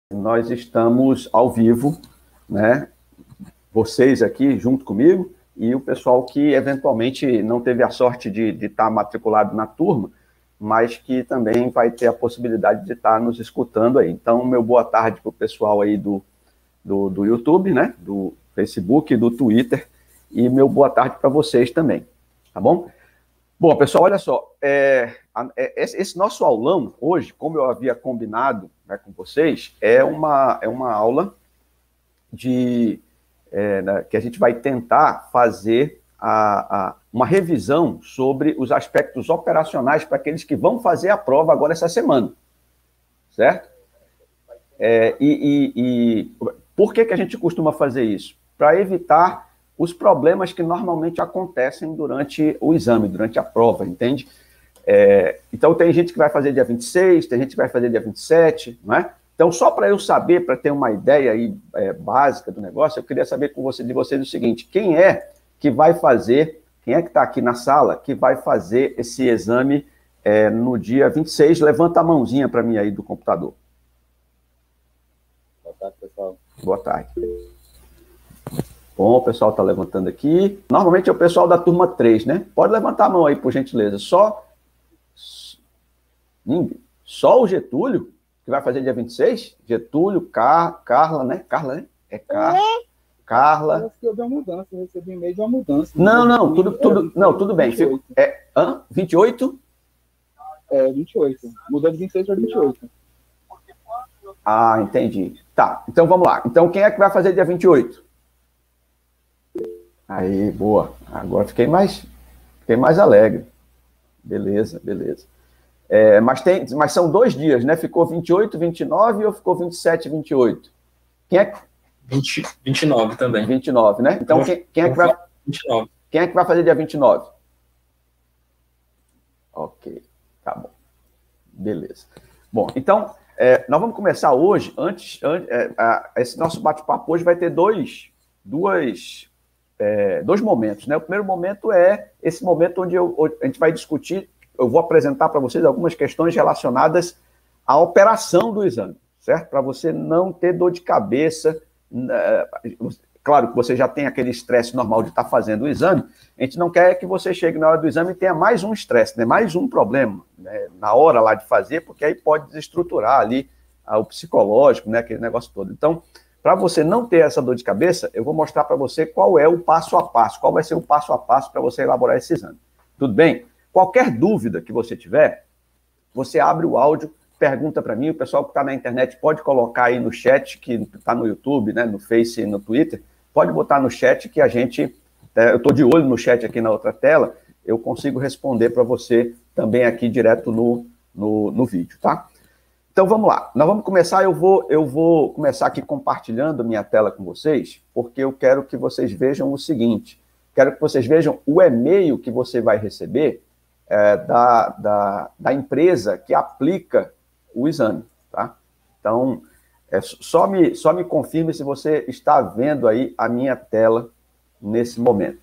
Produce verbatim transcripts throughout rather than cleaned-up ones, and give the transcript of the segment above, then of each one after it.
Nós estamos ao vivo, né? Vocês aqui junto comigo e o pessoal que eventualmente não teve a sorte de estar matriculado na turma, mas que também vai ter a possibilidade de estar nos escutando aí. Então, meu boa tarde para o pessoal aí do, do, do YouTube, né? Do Facebook, do Twitter, e meu boa tarde para vocês também, tá bom? Bom, pessoal, olha só, é, é, esse nosso aulão hoje, como eu havia combinado, né, com vocês, é uma, é uma aula de, é, né, que a gente vai tentar fazer a, a, uma revisão sobre os aspectos operacionais para aqueles que vão fazer a prova agora essa semana, certo? É, e, e, e por que, que a gente costuma fazer isso? Para evitar os problemas que normalmente acontecem durante o exame, durante a prova, entende? É, então, tem gente que vai fazer dia vinte e seis, tem gente que vai fazer dia vinte e sete, não é? Então, só para eu saber, para ter uma ideia aí, é, básica do negócio, eu queria saber com você, de vocês o seguinte: quem é que vai fazer, quem é que está aqui na sala, que vai fazer esse exame é, no dia vinte e seis? Levanta a mãozinha para mim aí do computador. Boa tarde, pessoal. Boa tarde. Bom, o pessoal está levantando aqui. Normalmente é o pessoal da turma três, né? Pode levantar a mão aí, por gentileza. Só, só o Getúlio, que vai fazer dia vinte e seis? Getúlio, Car... Carla, né? Carla, né? É Car... Carla. Eu acho que houve uma mudança, eu recebi e-mail de uma mudança. Não, não, tudo, tudo, não, tudo bem. Fico, é, hã? vinte e oito? É, vinte e oito. Mudou de vinte e seis para vinte e oito. Ah, entendi. Tá, então vamos lá. Então, quem é que vai fazer dia vinte e oito? Aí, boa. Agora fiquei mais, fiquei mais alegre. Beleza, beleza. É, mas, tem, mas são dois dias, né? Ficou vinte e oito, vinte e nove ou ficou vinte e sete, vinte e oito? Quem é que... vinte, vinte e nove também. vinte e nove, né? Então, quem, quem, é que vai... vinte e nove. Quem é que vai fazer dia vinte e nove? Ok, tá bom. Beleza. Bom, então, é, nós vamos começar hoje, antes, antes é, a, esse nosso bate-papo hoje vai ter dois, duas... É, dois momentos, né? O primeiro momento é esse momento onde eu, a gente vai discutir, eu vou apresentar para vocês algumas questões relacionadas à operação do exame, certo? Para você não ter dor de cabeça. Claro que você já tem aquele estresse normal de estar fazendo o exame, a gente não quer que você chegue na hora do exame e tenha mais um estresse, né? Mais um problema, né? Na hora lá de fazer, porque aí pode desestruturar ali ah, o psicológico, né? Aquele negócio todo. Então, para você não ter essa dor de cabeça, eu vou mostrar para você qual é o passo a passo, qual vai ser o passo a passo para você elaborar esse exame. Tudo bem? Qualquer dúvida que você tiver, você abre o áudio, pergunta para mim, o pessoal que está na internet pode colocar aí no chat, que está no YouTube, né, no Face e no Twitter, pode botar no chat que a gente, eu estou de olho no chat aqui na outra tela, eu consigo responder para você também aqui direto no, no, no vídeo, tá? Então, vamos lá. Nós vamos começar, eu vou, eu vou começar aqui compartilhando a minha tela com vocês, porque eu quero que vocês vejam o seguinte, quero que vocês vejam o e-mail que você vai receber é, da, da, da empresa que aplica o exame, tá? Então, é, só, me, só me confirme se você está vendo aí a minha tela nesse momento.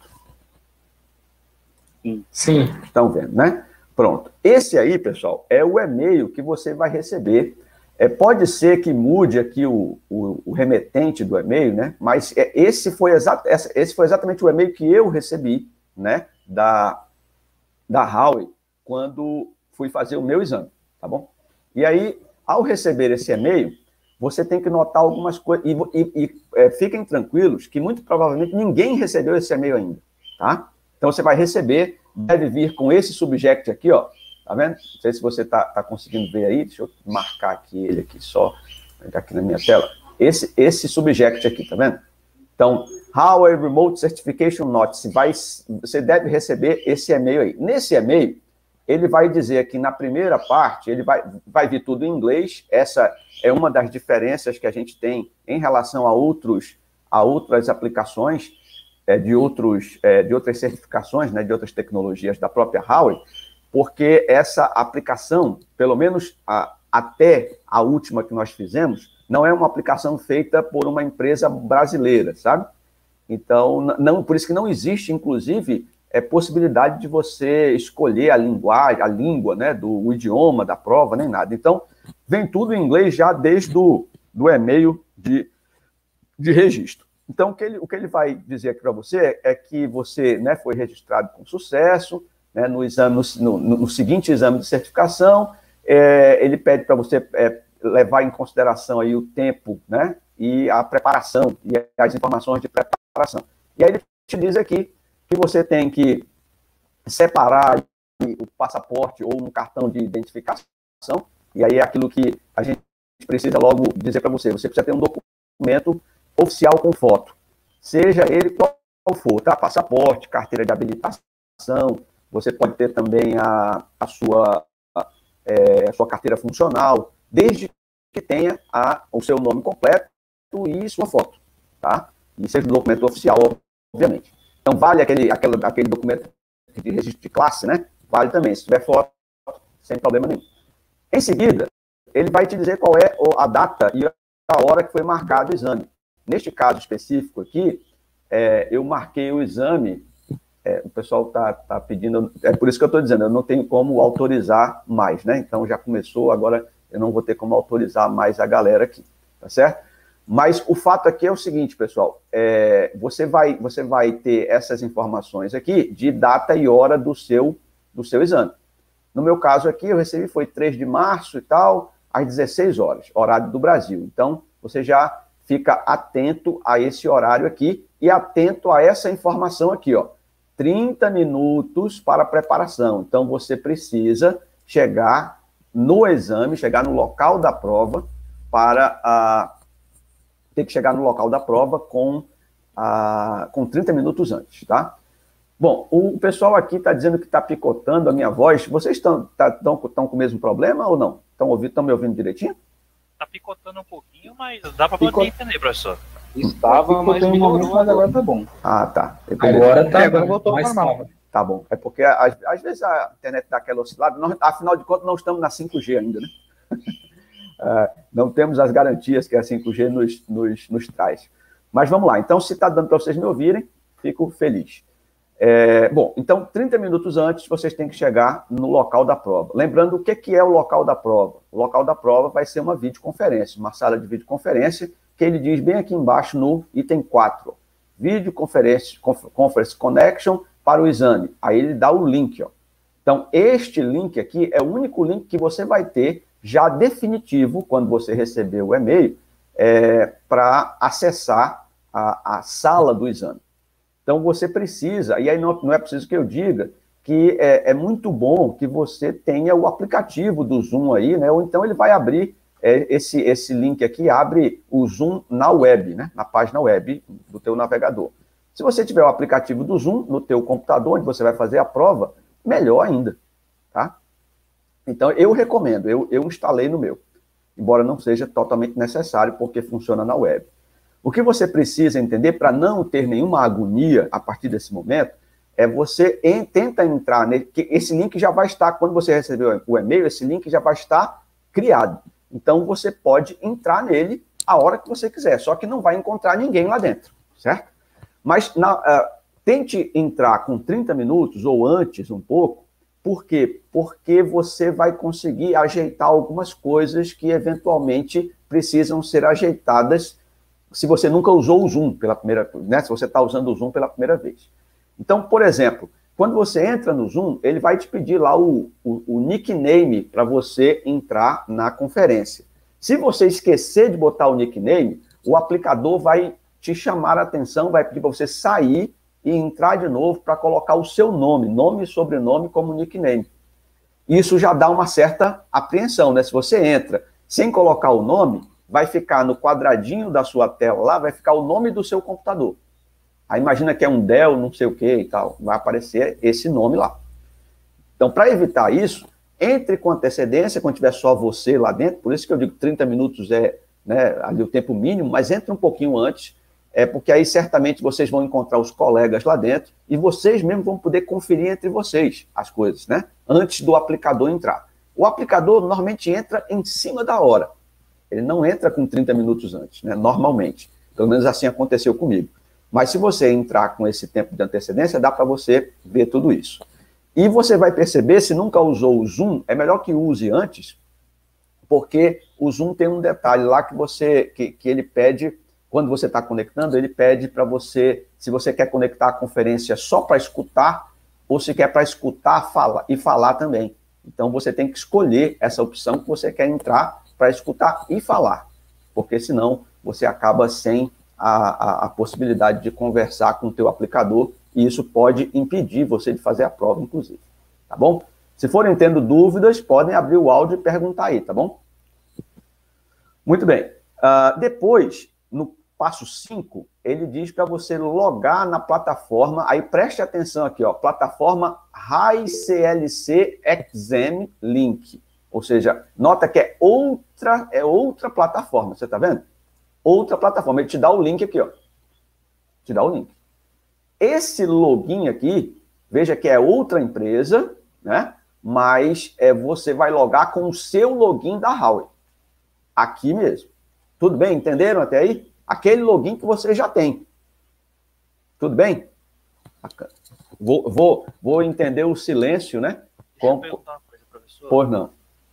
Sim. Estão vendo, né? Pronto. Esse aí, pessoal, é o e-mail que você vai receber. É, pode ser que mude aqui o, o, o remetente do e-mail, né? Mas é, esse, foi exa esse foi exatamente o e-mail que eu recebi, né? Da, da Howe, quando fui fazer o meu exame, tá bom? E aí, ao receber esse e-mail, você tem que notar algumas coisas. E, e, e é, fiquem tranquilos que muito provavelmente ninguém recebeu esse e-mail ainda, tá? Então, você vai receber, deve vir com esse subject aqui, ó, tá vendo? Não sei se você tá, tá conseguindo ver aí, deixa eu marcar aqui ele aqui só, aqui na minha tela. Esse, esse subject aqui, tá vendo? Então, How a Remote Certification Notice, vai, você deve receber esse e-mail aí. Nesse e-mail, ele vai dizer aqui na primeira parte, ele vai, vai vir tudo em inglês, essa é uma das diferenças que a gente tem em relação a, outros, a outras aplicações, É, de, outros, é, de outras certificações, né, de outras tecnologias da própria Howe, porque essa aplicação, pelo menos a, até a última que nós fizemos, não é uma aplicação feita por uma empresa brasileira, sabe? Então, não, por isso que não existe, inclusive, é, possibilidade de você escolher a linguagem, a língua, né, do o idioma da prova, nem nada. Então, vem tudo em inglês já desde o do e-mail de, de registro. Então, o que ele, o que ele vai dizer aqui para você é que você, né, foi registrado com sucesso, né, no, exame, no, no, no seguinte exame de certificação, é, ele pede para você é, levar em consideração aí o tempo, né, e a preparação, e as informações de preparação. E aí ele te diz aqui que você tem que separar o passaporte ou um cartão de identificação, e aí é aquilo que a gente precisa logo dizer para você. Você precisa ter um documento oficial com foto, seja ele qual for, tá? Passaporte, carteira de habilitação, você pode ter também a, a, sua, a, é, a sua carteira funcional, desde que tenha a, o seu nome completo e sua foto, tá? E seja um documento oficial, obviamente. Então, vale aquele, aquele, aquele documento de registro de classe, né? Vale também, se tiver foto, sem problema nenhum. Em seguida, ele vai te dizer qual é a data e a hora que foi marcado o exame. Neste caso específico aqui, é, eu marquei o exame, é, o pessoal está tá pedindo, é por isso que eu estou dizendo, eu não tenho como autorizar mais, né? Então já começou, agora eu não vou ter como autorizar mais a galera aqui, tá certo? Mas o fato aqui é o seguinte, pessoal, é, você, vai, você vai ter essas informações aqui de data e hora do seu, do seu exame. No meu caso aqui, eu recebi, foi três de março e tal, às dezesseis horas, horário do Brasil. Então, você já fica atento a esse horário aqui e atento a essa informação aqui, ó. trinta minutos para preparação. Então, você precisa chegar no exame, chegar no local da prova para a... Tem que chegar no local da prova com, a, com trinta minutos antes, tá? Bom, o pessoal aqui está dizendo que está picotando a minha voz. Vocês estão tá, tão, tão com o mesmo problema ou não? Estão ouvindo, estão me ouvindo direitinho? Está picotando um pouquinho, mas dá para poder Picot... entender, professor. Estava, mas melhorou, mas agora tá bom. Ah, tá. Agora tá, é, agora voltou ao normal. Tá bom. É porque às, às vezes a internet dá aquela oscilada. Nós, afinal de contas, não estamos na cinco G ainda, né? uh, não temos as garantias que a cinco G nos, nos, nos traz. Mas vamos lá. Então, se está dando para vocês me ouvirem, fico feliz. É, bom, então, trinta minutos antes, vocês têm que chegar no local da prova. Lembrando, o que, que é o local da prova? O local da prova vai ser uma videoconferência, uma sala de videoconferência, que ele diz bem aqui embaixo no item quatro. Videoconference conference connection para o exame. Aí ele dá o link, ó. Então, este link aqui é o único link que você vai ter já definitivo, quando você receber o e-mail, é, para acessar a, a sala do exame. Então, você precisa, e aí não, não é preciso que eu diga, que é, é muito bom que você tenha o aplicativo do Zoom aí, né? Ou então ele vai abrir, é, esse, esse link aqui abre o Zoom na web, né? Na página web do teu navegador. Se você tiver o aplicativo do Zoom no teu computador, onde você vai fazer a prova, melhor ainda, tá? Então, eu recomendo, eu, eu instalei no meu, embora não seja totalmente necessário, porque funciona na web. O que você precisa entender para não ter nenhuma agonia a partir desse momento é você em, tenta entrar nele, que esse link já vai estar, quando você receber o e-mail, esse link já vai estar criado. Então, você pode entrar nele a hora que você quiser, só que não vai encontrar ninguém lá dentro, certo? Mas na, uh, tente entrar com trinta minutos ou antes um pouco. Por quê? Porque você vai conseguir ajeitar algumas coisas que eventualmente precisam ser ajeitadas se você nunca usou o Zoom pela primeira vez, né? Se você está usando o Zoom pela primeira vez. Então, por exemplo, quando você entra no Zoom, ele vai te pedir lá o, o, o nickname para você entrar na conferência. Se você esquecer de botar o nickname, o aplicador vai te chamar a atenção, vai pedir para você sair e entrar de novo para colocar o seu nome, nome e sobrenome como nickname. Isso já dá uma certa apreensão, né? Se você entra sem colocar o nome, vai ficar no quadradinho da sua tela lá, vai ficar o nome do seu computador. Aí imagina que é um Dell, não sei o que e tal, vai aparecer esse nome lá. Então, para evitar isso, entre com antecedência, quando tiver só você lá dentro, por isso que eu digo trinta minutos é, né, ali o tempo mínimo, mas entre um pouquinho antes, é porque aí certamente vocês vão encontrar os colegas lá dentro e vocês mesmos vão poder conferir entre vocês as coisas, né? Antes do aplicador entrar. O aplicador normalmente entra em cima da hora. Ele não entra com trinta minutos antes, né? Normalmente. Pelo menos assim aconteceu comigo. Mas se você entrar com esse tempo de antecedência, dá para você ver tudo isso. E você vai perceber, se nunca usou o Zoom, é melhor que use antes, porque o Zoom tem um detalhe lá que você que, que ele pede, quando você está conectando, ele pede para você, se você quer conectar a conferência só para escutar, ou se quer para escutar fala, e falar também. Então, você tem que escolher essa opção que você quer entrar para escutar e falar, porque senão você acaba sem a, a, a possibilidade de conversar com o teu aplicador, e isso pode impedir você de fazer a prova, inclusive. Tá bom? Se forem tendo dúvidas, podem abrir o áudio e perguntar aí, tá bom? Muito bem. Uh, depois, no passo cinco, ele diz para você logar na plataforma, aí preste atenção aqui, ó, plataforma HiCLC Exam Link, ou seja, nota que é outra, é outra plataforma, você tá vendo? Outra plataforma, ele te dá o link aqui, ó, te dá o link. Esse login aqui, veja que é outra empresa, né, mas é, você vai logar com o seu login da Huawei, aqui mesmo. Tudo bem? Entenderam até aí? Aquele login que você já tem. Tudo bem? Vou, vou, vou entender o silêncio, né? Deixa eu perguntar uma coisa, professor. Pois não.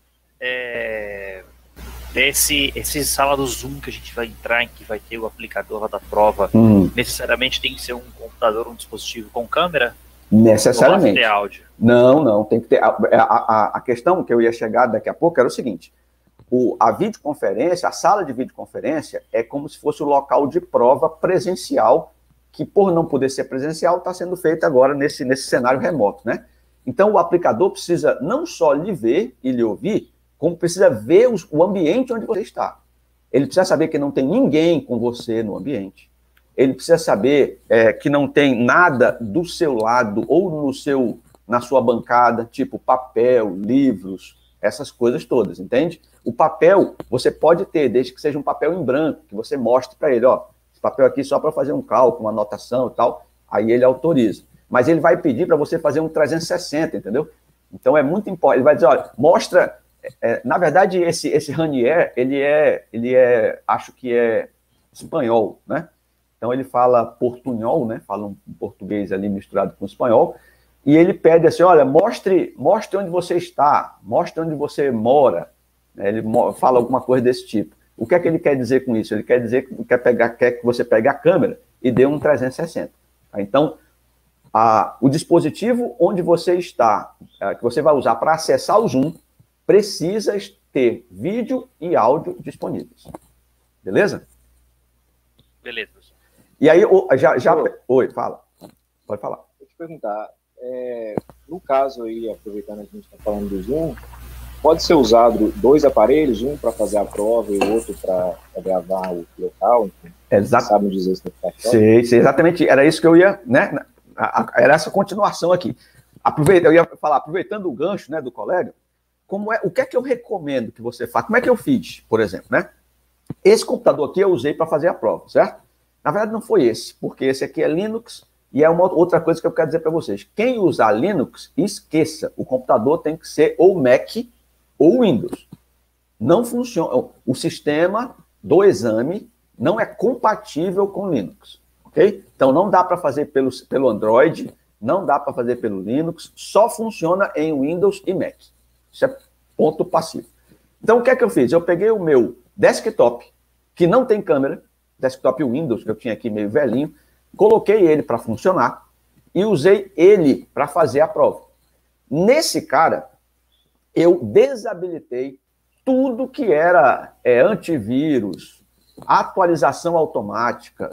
É, esse, esse sala do Zoom que a gente vai entrar, em que vai ter o aplicador lá da prova, hum. necessariamente tem que ser um computador, um dispositivo com câmera? Necessariamente. Ou ter áudio? Não, não. Tem que ter. A, a, a questão que eu ia chegar daqui a pouco era o seguinte. O, a videoconferência, a sala de videoconferência é como se fosse o local de prova presencial, que por não poder ser presencial, está sendo feito agora nesse, nesse cenário remoto, né? Então, o aplicador precisa não só lhe ver e lhe ouvir, como precisa ver os, o ambiente onde você está. Ele precisa saber que não tem ninguém com você no ambiente. Ele precisa saber é, que não tem nada do seu lado ou no seu, na sua bancada, tipo papel, livros, essas coisas todas, entende? O papel você pode ter, desde que seja um papel em branco, que você mostre para ele, ó, esse papel aqui só para fazer um cálculo, uma anotação e tal, aí ele autoriza. Mas ele vai pedir para você fazer um trezentos e sessenta, entendeu? Então é muito importante, ele vai dizer, olha, mostra, é, na verdade esse, esse Ranier, ele é, ele é, acho que é espanhol, né? Então ele fala portunhol, né? Fala um português ali misturado com espanhol, e ele pede assim, olha, mostre, mostre onde você está, mostre onde você mora. Ele fala alguma coisa desse tipo. O que é que ele quer dizer com isso? Ele quer dizer que quer, pegar, quer que você pegue a câmera e dê um trezentos e sessenta. Então, a, o dispositivo onde você está, a, que você vai usar para acessar o Zoom, precisa ter vídeo e áudio disponíveis. Beleza? Beleza. E aí, já... já... Oi, fala. Pode falar. Vou te perguntar, é, no caso aí, aproveitando que a gente está falando do Zoom, pode ser usado dois aparelhos, um para fazer a prova e o outro para gravar o local? Exato. Sabe dizer se está sei, sei, exatamente. Era isso que eu ia, né? Era essa continuação aqui. Aproveita, eu ia falar, aproveitando o gancho, né, do colega, como é, o que é que eu recomendo que você faça? Como é que eu fiz, por exemplo, né? Esse computador aqui eu usei para fazer a prova, certo? Na verdade não foi esse, porque esse aqui é Linux e é uma outra coisa que eu quero dizer para vocês. Quem usar Linux, esqueça, o computador tem que ser ou Mac ou Windows. Não funciona. O sistema do exame não é compatível com Linux, ok? Então não dá para fazer pelo, pelo Android, não dá para fazer pelo Linux, só funciona em Windows e Mac. Isso é ponto passivo. Então o que é que eu fiz? Eu peguei o meu desktop, que não tem câmera, desktop Windows, que eu tinha aqui meio velhinho, coloquei ele para funcionar e usei ele para fazer a prova. Nesse cara, eu desabilitei tudo que era é, antivírus, atualização automática,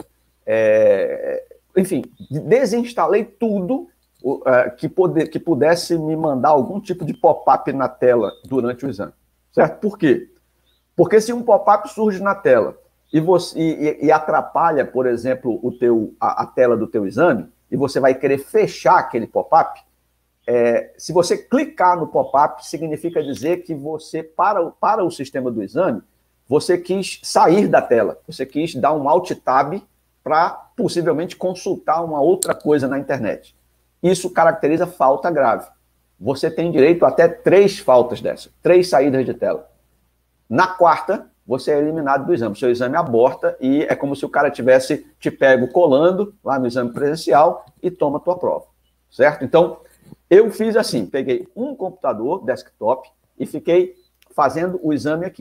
é, enfim, desinstalei tudo uh, que, poder, que pudesse me mandar algum tipo de pop-up na tela durante o exame. Certo? Por quê? Porque se um pop-up surge na tela e, você, e, e atrapalha, por exemplo, o teu, a, a tela do teu exame, e você vai querer fechar aquele pop-up, É, se você clicar no pop-up, significa dizer que você, para, para o sistema do exame, você quis sair da tela, você quis dar um Alt-Tab para possivelmente consultar uma outra coisa na internet. Isso caracteriza falta grave. Você tem direito a até três faltas dessas, três saídas de tela. Na quarta, você é eliminado do exame, seu exame aborta e é como se o cara tivesse te pego colando lá no exame presencial e toma a tua prova, certo? Então, eu fiz assim, peguei um computador, desktop, e fiquei fazendo o exame aqui.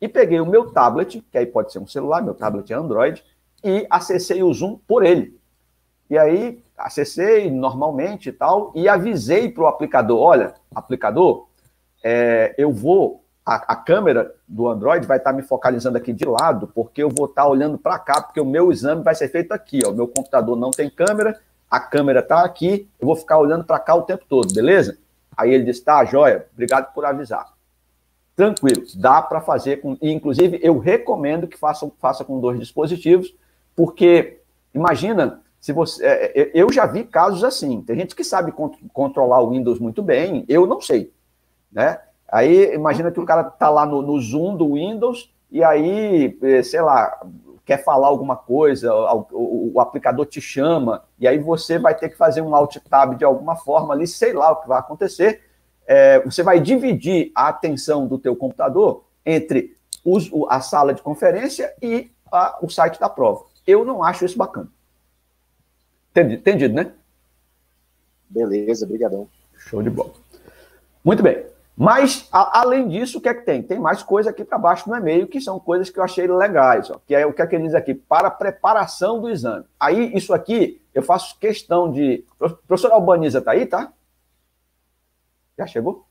e peguei o meu tablet, que aí pode ser um celular, meu tablet é Android, e acessei o Zoom por ele. E aí, acessei normalmente e tal, e avisei para o aplicador, olha, aplicador, é, eu vou, a, a câmera do Android vai estar tá me focalizando aqui de lado, porque eu vou estar tá olhando para cá, porque o meu exame vai ser feito aqui, ó, o meu computador não tem câmera, a câmera está aqui, eu vou ficar olhando para cá o tempo todo, beleza? Aí ele disse, tá, joia, obrigado por avisar. Tranquilo, dá para fazer, com, e inclusive eu recomendo que faça, faça com dois dispositivos, porque, imagina... Se você, eu já vi casos assim, tem gente que sabe controlar o Windows muito bem, eu não sei, né? Aí, imagina que o cara tá lá no, no Zoom do Windows, e aí, sei lá, quer falar alguma coisa, o, o, o aplicador te chama, e aí você vai ter que fazer um Alt-Tab de alguma forma ali, sei lá o que vai acontecer, é, você vai dividir a atenção do teu computador entre os, a sala de conferência e a, o site da prova. Eu não acho isso bacana. Entendido, entendido, né? Beleza, brigadão. Show de bola. Muito bem. Mas, a, além disso, o que é que tem? Tem mais coisa aqui para baixo no e-mail, que são coisas que eu achei legais, ó, que é o que é que ele diz aqui, para preparação do exame. Aí, isso aqui, eu faço questão de... Professor Albaniza está aí, tá? Já chegou?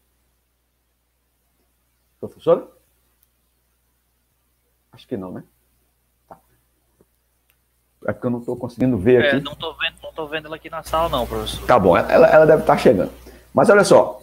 Professora? Acho que não, né? É porque eu não estou conseguindo ver aqui. É, não estou vendo, não tô vendo ela aqui na sala, não, professor. Tá bom, ela, ela deve estar chegando. Mas olha só,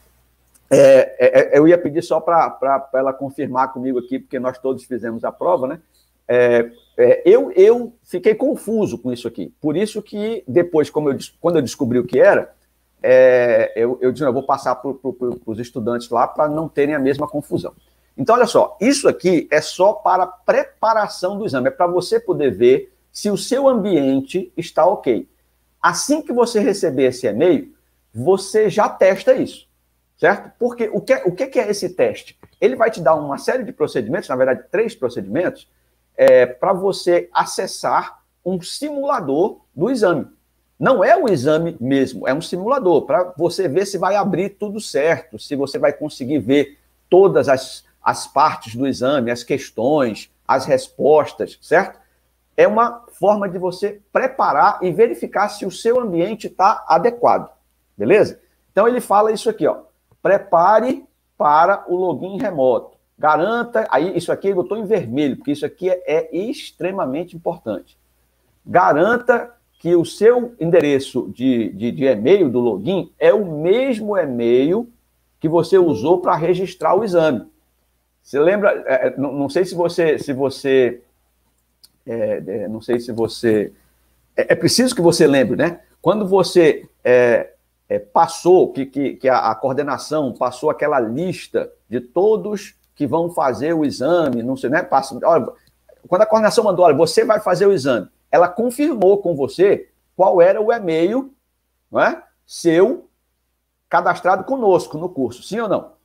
é, é, eu ia pedir só para ela confirmar comigo aqui, porque nós todos fizemos a prova, né? É, é, eu, eu fiquei confuso com isso aqui. Por isso que depois, como eu, quando eu descobri o que era, é, eu, eu disse, eu vou passar para pro, os estudantes lá para não terem a mesma confusão. Então, olha só, isso aqui é só para preparação do exame, é para você poder ver se o seu ambiente está ok. Assim que você receber esse e-mail, você já testa isso, certo? Porque o que, o que é esse teste? Ele vai te dar uma série de procedimentos, na verdade, três procedimentos, é, para você acessar um simulador do exame. Não é o exame mesmo, é um simulador, para você ver se vai abrir tudo certo, se você vai conseguir ver todas as, as partes do exame, as questões, as respostas, certo? É uma forma de você preparar e verificar se o seu ambiente está adequado, beleza? Então, ele fala isso aqui, ó. Prepare para o login remoto. Garanta, aí isso aqui eu botou em vermelho, porque isso aqui é, é extremamente importante. Garanta que o seu endereço de, de, de e-mail do login é o mesmo e-mail que você usou para registrar o exame. Você lembra, é, não, não sei se você... Se você É, é, não sei se você... É, é preciso que você lembre, né? Quando você é, é, passou, que, que, que a, a coordenação passou aquela lista de todos que vão fazer o exame, não sei, né? Passa, olha, quando a coordenação mandou, olha, você vai fazer o exame, ela confirmou com você qual era o e-mail, não é? Seu cadastrado conosco no curso, sim ou não?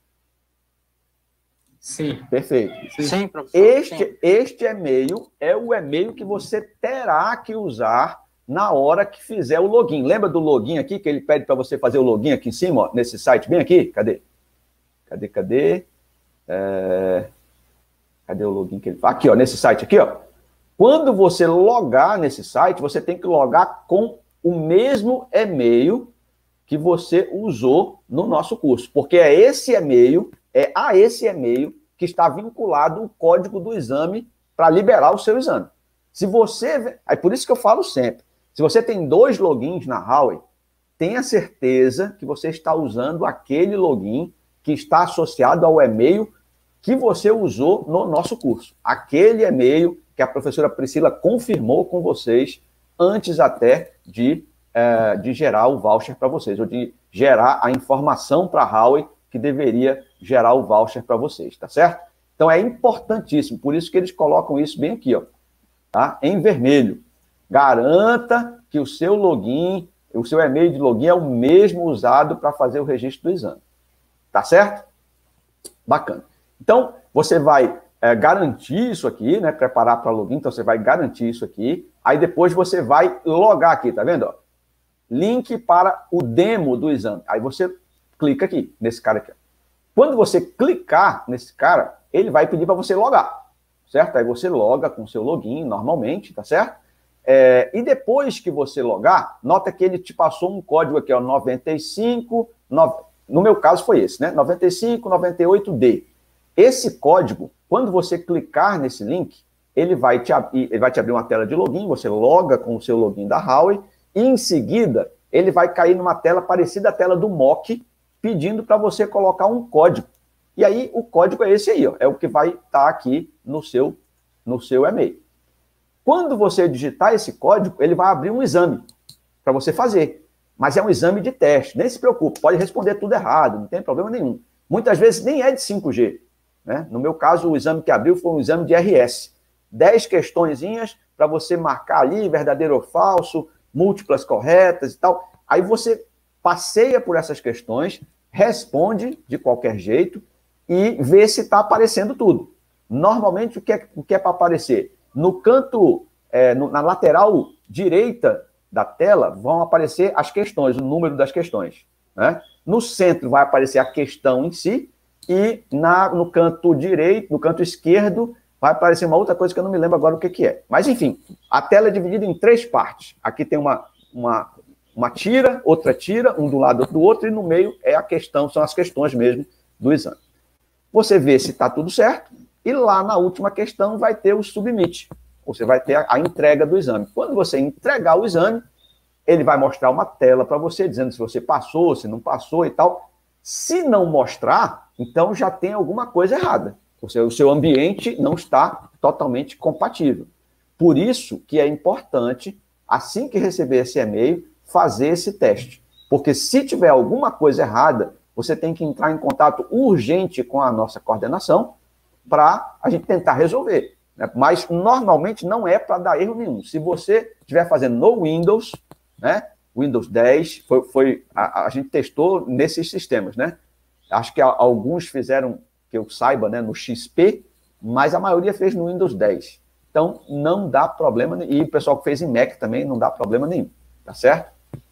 Sim. Perfeito. Sim, Sim, professor. Este, Sim. este e-mail é o e-mail que você terá que usar na hora que fizer o login. Lembra do login aqui, que ele pede para você fazer o login aqui em cima, ó, nesse site bem aqui? Cadê? Cadê, cadê? É... Cadê o login que ele faz? Aqui, ó, nesse site aqui, ó. Quando você logar nesse site, você tem que logar com o mesmo e-mail que você usou no nosso curso, porque é esse e-mail, é a esse e-mail que está vinculado o código do exame para liberar o seu exame. Se você... É por isso que eu falo sempre, se você tem dois logins na Huawei, tenha certeza que você está usando aquele login que está associado ao e-mail que você usou no nosso curso. Aquele e-mail que a professora Priscila confirmou com vocês antes até de, é, de gerar o voucher para vocês, ou de gerar a informação para a Huawei que deveria gerar o voucher para vocês, tá certo? Então é importantíssimo, por isso que eles colocam isso bem aqui, ó, tá? Em vermelho. Garanta que o seu login, o seu e-mail de login é o mesmo usado para fazer o registro do exame. Tá certo? Bacana. Então, você vai é, garantir isso aqui, né? Preparar para login, então você vai garantir isso aqui. Aí depois você vai logar aqui, tá vendo? Ó? Link para o demo do exame. Aí você clica aqui, nesse cara aqui. Quando você clicar nesse cara, ele vai pedir para você logar, certo? Aí você loga com o seu login normalmente, tá certo? É, e depois que você logar, nota que ele te passou um código aqui, ó, noventa e cinco, nove, no meu caso foi esse, né? noventa e cinco noventa e oito D. Esse código, quando você clicar nesse link, ele vai, te, ele vai te abrir uma tela de login, você loga com o seu login da Huawei, e em seguida, ele vai cair numa tela parecida à tela do M O C, pedindo para você colocar um código. E aí, o código é esse aí, ó, é o que vai estar tá aqui no seu, no seu e-mail. Quando você digitar esse código, ele vai abrir um exame para você fazer. Mas é um exame de teste, nem se preocupe, pode responder tudo errado, não tem problema nenhum. Muitas vezes nem é de cinco G. Né? No meu caso, o exame que abriu foi um exame de R S. dez questõezinhas para você marcar ali verdadeiro ou falso, múltiplas corretas e tal. Aí você passeia por essas questões, responde de qualquer jeito e vê se está aparecendo tudo. Normalmente, o que é, o que é para aparecer? No canto, é, no, na lateral direita da tela, vão aparecer as questões, o número das questões. Né? No centro vai aparecer a questão em si e na, no canto direito, no canto esquerdo, vai aparecer uma outra coisa que eu não me lembro agora o que, que é. Mas, enfim, a tela é dividida em três partes. Aqui tem uma, uma, uma tira, outra tira, um do lado, outro do outro, e no meio é a questão, são as questões mesmo do exame. Você vê se está tudo certo, e lá na última questão vai ter o submit. Você vai ter a, a entrega do exame. Quando você entregar o exame, ele vai mostrar uma tela para você, dizendo se você passou, se não passou e tal. Se não mostrar, então já tem alguma coisa errada. Ou seja, o seu ambiente não está totalmente compatível. Por isso que é importante, assim que receber esse e-mail, fazer esse teste. Porque se tiver alguma coisa errada, você tem que entrar em contato urgente com a nossa coordenação para a gente tentar resolver. Né? Mas, normalmente, não é para dar erro nenhum. Se você estiver fazendo no Windows, né? Windows dez, foi, foi, a, a gente testou nesses sistemas, né? Acho que a, alguns fizeram, que eu saiba, né, no X P, mas a maioria fez no Windows dez. Então, não dá problema, e o pessoal que fez em Mac também não dá problema nenhum, tá certo?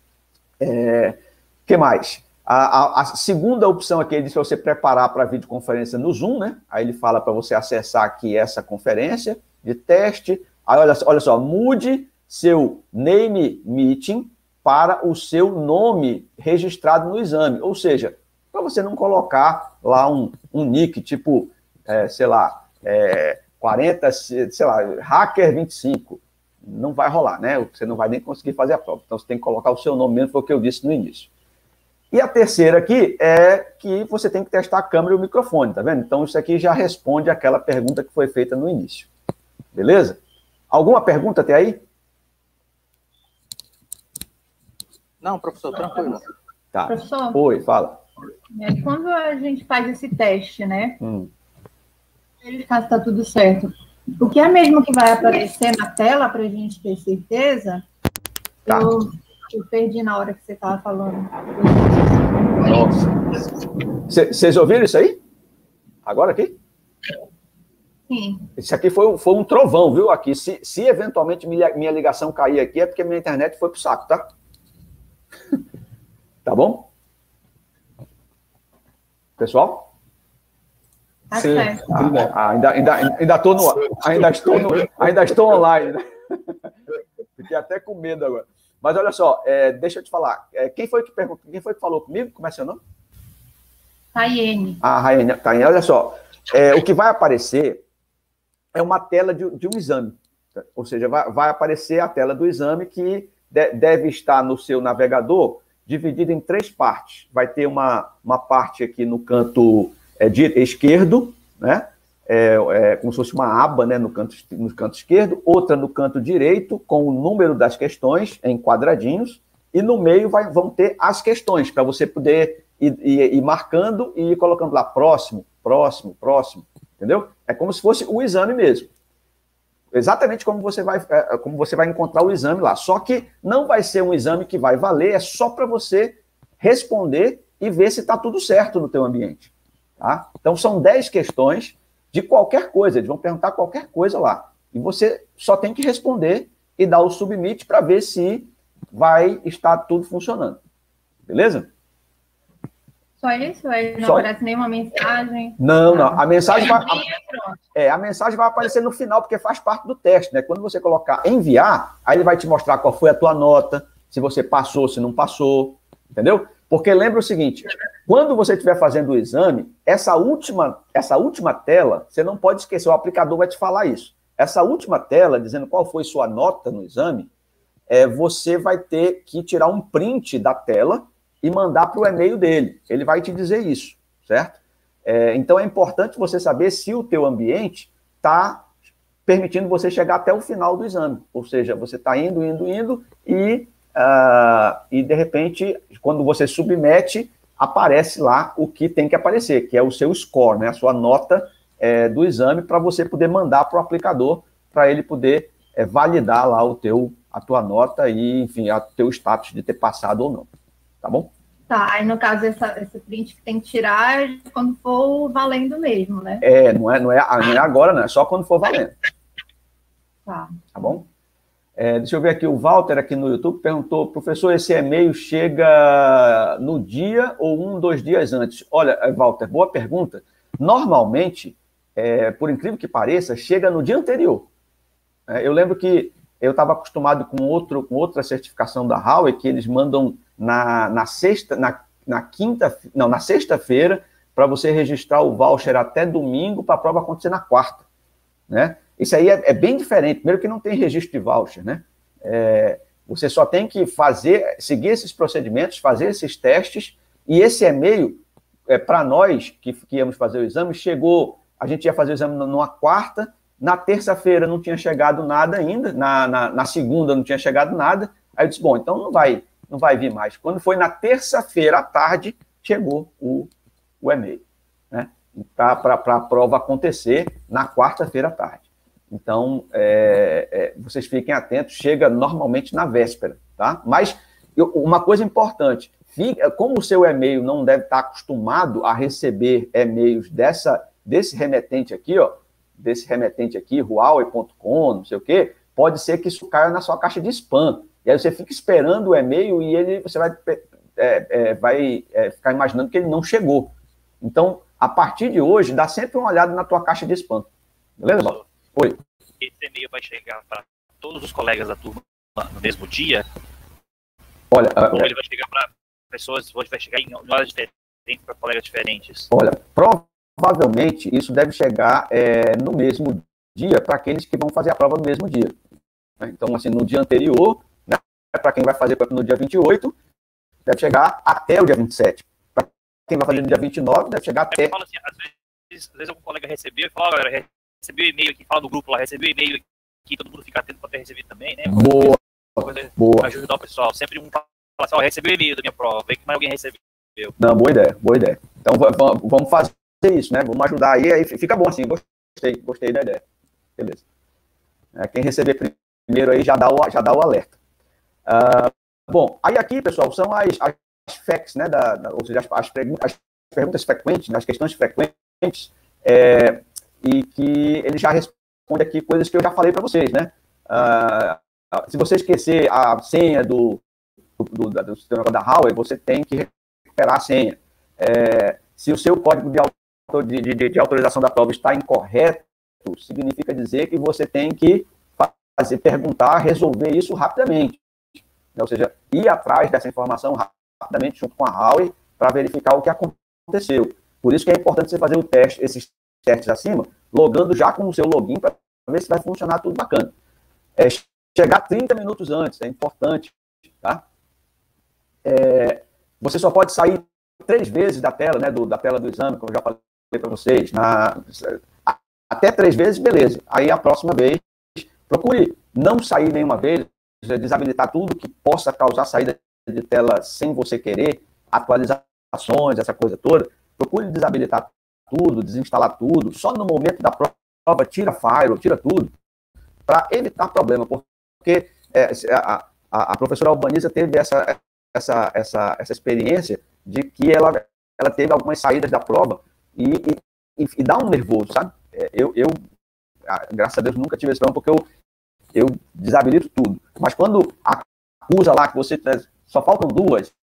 É, que mais? A, a, a segunda opção aqui, ele diz para você preparar para a videoconferência no Zoom, né? Aí ele fala para você acessar aqui essa conferência de teste. Aí, olha, olha só, mude seu name meeting para o seu nome registrado no exame. Ou seja, para você não colocar lá um, um nick, tipo, é, sei lá, é, quarenta, sei lá, hacker vinte e cinco. Não vai rolar, né? Você não vai nem conseguir fazer a prova. Então, você tem que colocar o seu nome mesmo, foi o que eu disse no início. E a terceira aqui é que você tem que testar a câmera e o microfone, tá vendo? Então, isso aqui já responde aquela pergunta que foi feita no início. Beleza? Alguma pergunta até aí? Não, professor, tranquilo. Tá. Professor? Oi, fala. É, quando a gente faz esse teste, né? Hum. Verificar se está tudo certo. O que é mesmo que vai aparecer na tela para a gente ter certeza? Tá. Eu, eu perdi na hora que você estava falando. Nossa. Vocês ouviram isso aí? Agora aqui? Sim. Isso aqui foi, foi um trovão, viu? Aqui. Se, se eventualmente minha, minha ligação cair aqui, é porque minha internet foi pro saco, tá? Tá bom? Pessoal? Tá certo. Ah, ah, ainda, ainda, ainda, tô no, ainda, estou no, ainda estou online, né? Fiquei até com medo agora. Mas olha só, é, deixa eu te falar. É, quem foi que perguntou? Quem foi que falou comigo? Como é seu nome? Raiane. Ah, Raiane, Raiane, olha só. É, o que vai aparecer é uma tela de, de um exame. Ou seja, vai, vai aparecer a tela do exame que de, deve estar no seu navegador dividido em três partes. Vai ter uma, uma parte aqui no canto é, de, esquerdo, né? É, é, como se fosse uma aba, né, no canto, no canto esquerdo, outra no canto direito, com o número das questões em quadradinhos, e no meio vai, vão ter as questões, para você poder ir, ir, ir marcando e ir colocando lá próximo, próximo, próximo, entendeu? É como se fosse o exame mesmo. Exatamente como você vai, como você vai encontrar o exame lá. Só que não vai ser um exame que vai valer, é só para você responder e ver se está tudo certo no teu ambiente. Tá? Então, são dez questões de qualquer coisa, eles vão perguntar qualquer coisa lá. E você só tem que responder e dar o submit para ver se vai estar tudo funcionando. Beleza? Só isso? Aí não Só... aparece nenhuma mensagem? Não, não. A mensagem vai... É, a mensagem vai aparecer no final, porque faz parte do teste, né? Quando você colocar enviar, aí ele vai te mostrar qual foi a tua nota, se você passou, se não passou, entendeu? Porque lembra o seguinte, quando você estiver fazendo o exame, essa última, essa última tela, você não pode esquecer, o aplicador vai te falar isso. Essa última tela, dizendo qual foi sua nota no exame, é, você vai ter que tirar um print da tela e mandar para o e-mail dele. Ele vai te dizer isso, certo? É, então é importante você saber se o teu ambiente está permitindo você chegar até o final do exame. Ou seja, você está indo, indo, indo e, uh, e de repente, quando você submete, aparece lá o que tem que aparecer, que é o seu score, né? A sua nota é, do exame, para você poder mandar para o aplicador, para ele poder é, validar lá o teu, a tua nota e, enfim, o teu status de ter passado ou não. Tá bom? Tá, aí no caso, essa, esse print que tem que tirar é quando for valendo mesmo, né? É, não é, não é, não é agora, não, é só quando for valendo. Tá. Tá bom? É, deixa eu ver aqui, o Walter aqui no YouTube perguntou, professor, esse e-mail chega no dia ou um, dois dias antes? Olha, Walter, boa pergunta. Normalmente, é, por incrível que pareça, chega no dia anterior. É, eu lembro que eu estava acostumado com, outro, com outra certificação da Huawei, que eles mandam na, na sexta, na, na quinta, não, na sexta-feira, para você registrar o voucher até domingo, para a prova acontecer na quarta, né? Isso aí é, é bem diferente. Primeiro que não tem registro de voucher, né? É, você só tem que fazer, seguir esses procedimentos, fazer esses testes, e esse e-mail, é, para nós que, que íamos fazer o exame, chegou, a gente ia fazer o exame numa quarta, na terça-feira não tinha chegado nada ainda, na, na, na segunda não tinha chegado nada, aí eu disse, bom, então não vai, não vai vir mais. Quando foi na terça-feira à tarde, chegou o, o e-mail, né? Para a prova acontecer na quarta-feira à tarde. Então, é, é, vocês fiquem atentos, chega normalmente na véspera, tá? Mas, eu, uma coisa importante, fica, como o seu e-mail não deve estar acostumado a receber e-mails dessa, desse remetente aqui, ó, desse remetente aqui, huawei ponto com, não sei o quê, pode ser que isso caia na sua caixa de spam. E aí você fica esperando o e-mail e ele, você vai, é, é, vai é, ficar imaginando que ele não chegou. Então, a partir de hoje, dá sempre uma olhada na tua caixa de spam. Beleza, Paulo? Oi. Esse e-mail vai chegar para todos os colegas da turma no mesmo dia? Olha, ou ele vai chegar para pessoas, vai chegar em horas diferentes para colegas diferentes? Olha, provavelmente isso deve chegar é, no mesmo dia para aqueles que vão fazer a prova no mesmo dia. Então, assim, no dia anterior, né, para quem vai fazer no dia vinte e oito, deve chegar até o dia vinte e sete. Para quem vai fazer no dia vinte e nove, deve chegar até... Assim, às, vezes, às vezes algum colega recebeu e falou, ó, galera, recebeu o e-mail aqui, fala no grupo lá, recebeu o e-mail aqui, todo mundo fica atento para ter recebido também, né? Boa, boa. Ajudar o pessoal. Sempre um fala assim, ó, recebeu o e-mail da minha prova, vê que mais alguém recebeu. Não, boa ideia, boa ideia. Então, vamos fazer isso, né? Vamos ajudar aí, aí fica bom assim, gostei, gostei da ideia. Beleza. É, quem receber primeiro aí já dá o, já dá o alerta. Uh, bom, aí aqui, pessoal, são as, as facts, né? Da, da, ou seja, as, as, perguntas, as perguntas frequentes, né, as questões frequentes, é, e que ele já responde aqui coisas que eu já falei para vocês, né? Uh, se você esquecer a senha do, do, do, do sistema da Huawei, você tem que recuperar a senha. É, se o seu código de, auto, de, de, de autorização da prova está incorreto, significa dizer que você tem que fazer, perguntar, resolver isso rapidamente. Ou seja, ir atrás dessa informação rapidamente junto com a Huawei para verificar o que aconteceu. Por isso que é importante você fazer o teste, esses testes acima, logando já com o seu login para ver se vai funcionar tudo bacana. É, chegar trinta minutos antes, é importante. Tá? É, você só pode sair três vezes da tela, né, do, da tela do exame, como eu já falei para vocês. Na, até três vezes, beleza. Aí a próxima vez, procure não sair nenhuma vez, desabilitar tudo que possa causar saída de tela sem você querer, atualizações, essa coisa toda. Procure desabilitar tudo, desinstalar tudo. Só no momento da prova, tira file, tira tudo, para evitar problema. Porque é, a, a, a professora Albaniza teve essa, essa, essa, essa experiência de que ela, ela teve algumas saídas da prova e, e, e dá um nervoso, sabe? Eu, eu, graças a Deus, nunca tive esse problema, porque eu, eu desabilito tudo. Mas quando acusa lá que você só faltam duas,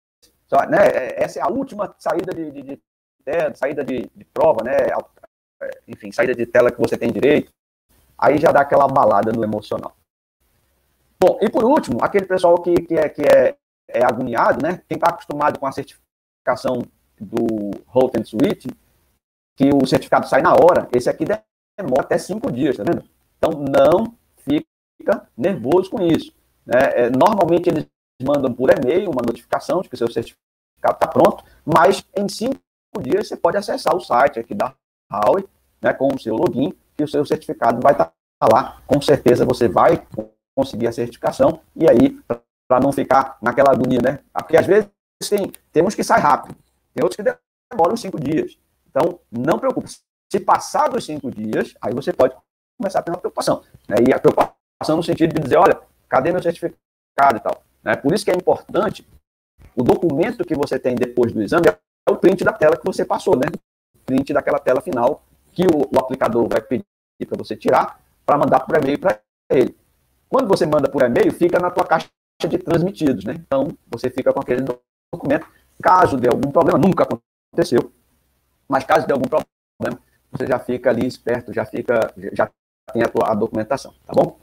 só, né, essa é a última saída de, de, de, de saída de, de prova, né, enfim, saída de tela que você tem direito, aí já dá aquela balada no emocional. Bom, e por último, aquele pessoal que, que, é, que é, é agoniado, né, quem está acostumado com a certificação do Hot and Sweet, que o certificado sai na hora, esse aqui demora até cinco dias, tá vendo? Então, não fica nervoso com isso. Né? É, normalmente, eles mandam por e-mail uma notificação de que o seu certificado está pronto, mas em cinco dias você pode acessar o site aqui da Huawei, né, com o seu login, e o seu certificado vai estar lá. Com certeza você vai conseguir a certificação, e aí, para não ficar naquela agonia, né? Porque às vezes tem, tem uns que saem rápido, tem outros que demoram cinco dias. Então, não preocupe. Se passar dos cinco dias, aí você pode começar a ter uma preocupação. Né? E a preocupação no sentido de dizer, olha, cadê meu certificado e tal. Né? Por isso que é importante, o documento que você tem depois do exame é o print da tela que você passou, né? O print daquela tela final que o, o aplicador vai pedir para você tirar para mandar por e-mail para ele. Quando você manda por e-mail, fica na tua caixa de transmitidos, né? Então, você fica com aquele documento. Caso dê algum problema, nunca aconteceu, mas caso dê algum problema, você já fica ali esperto, já fica, já tem a, tua, a documentação, tá bom?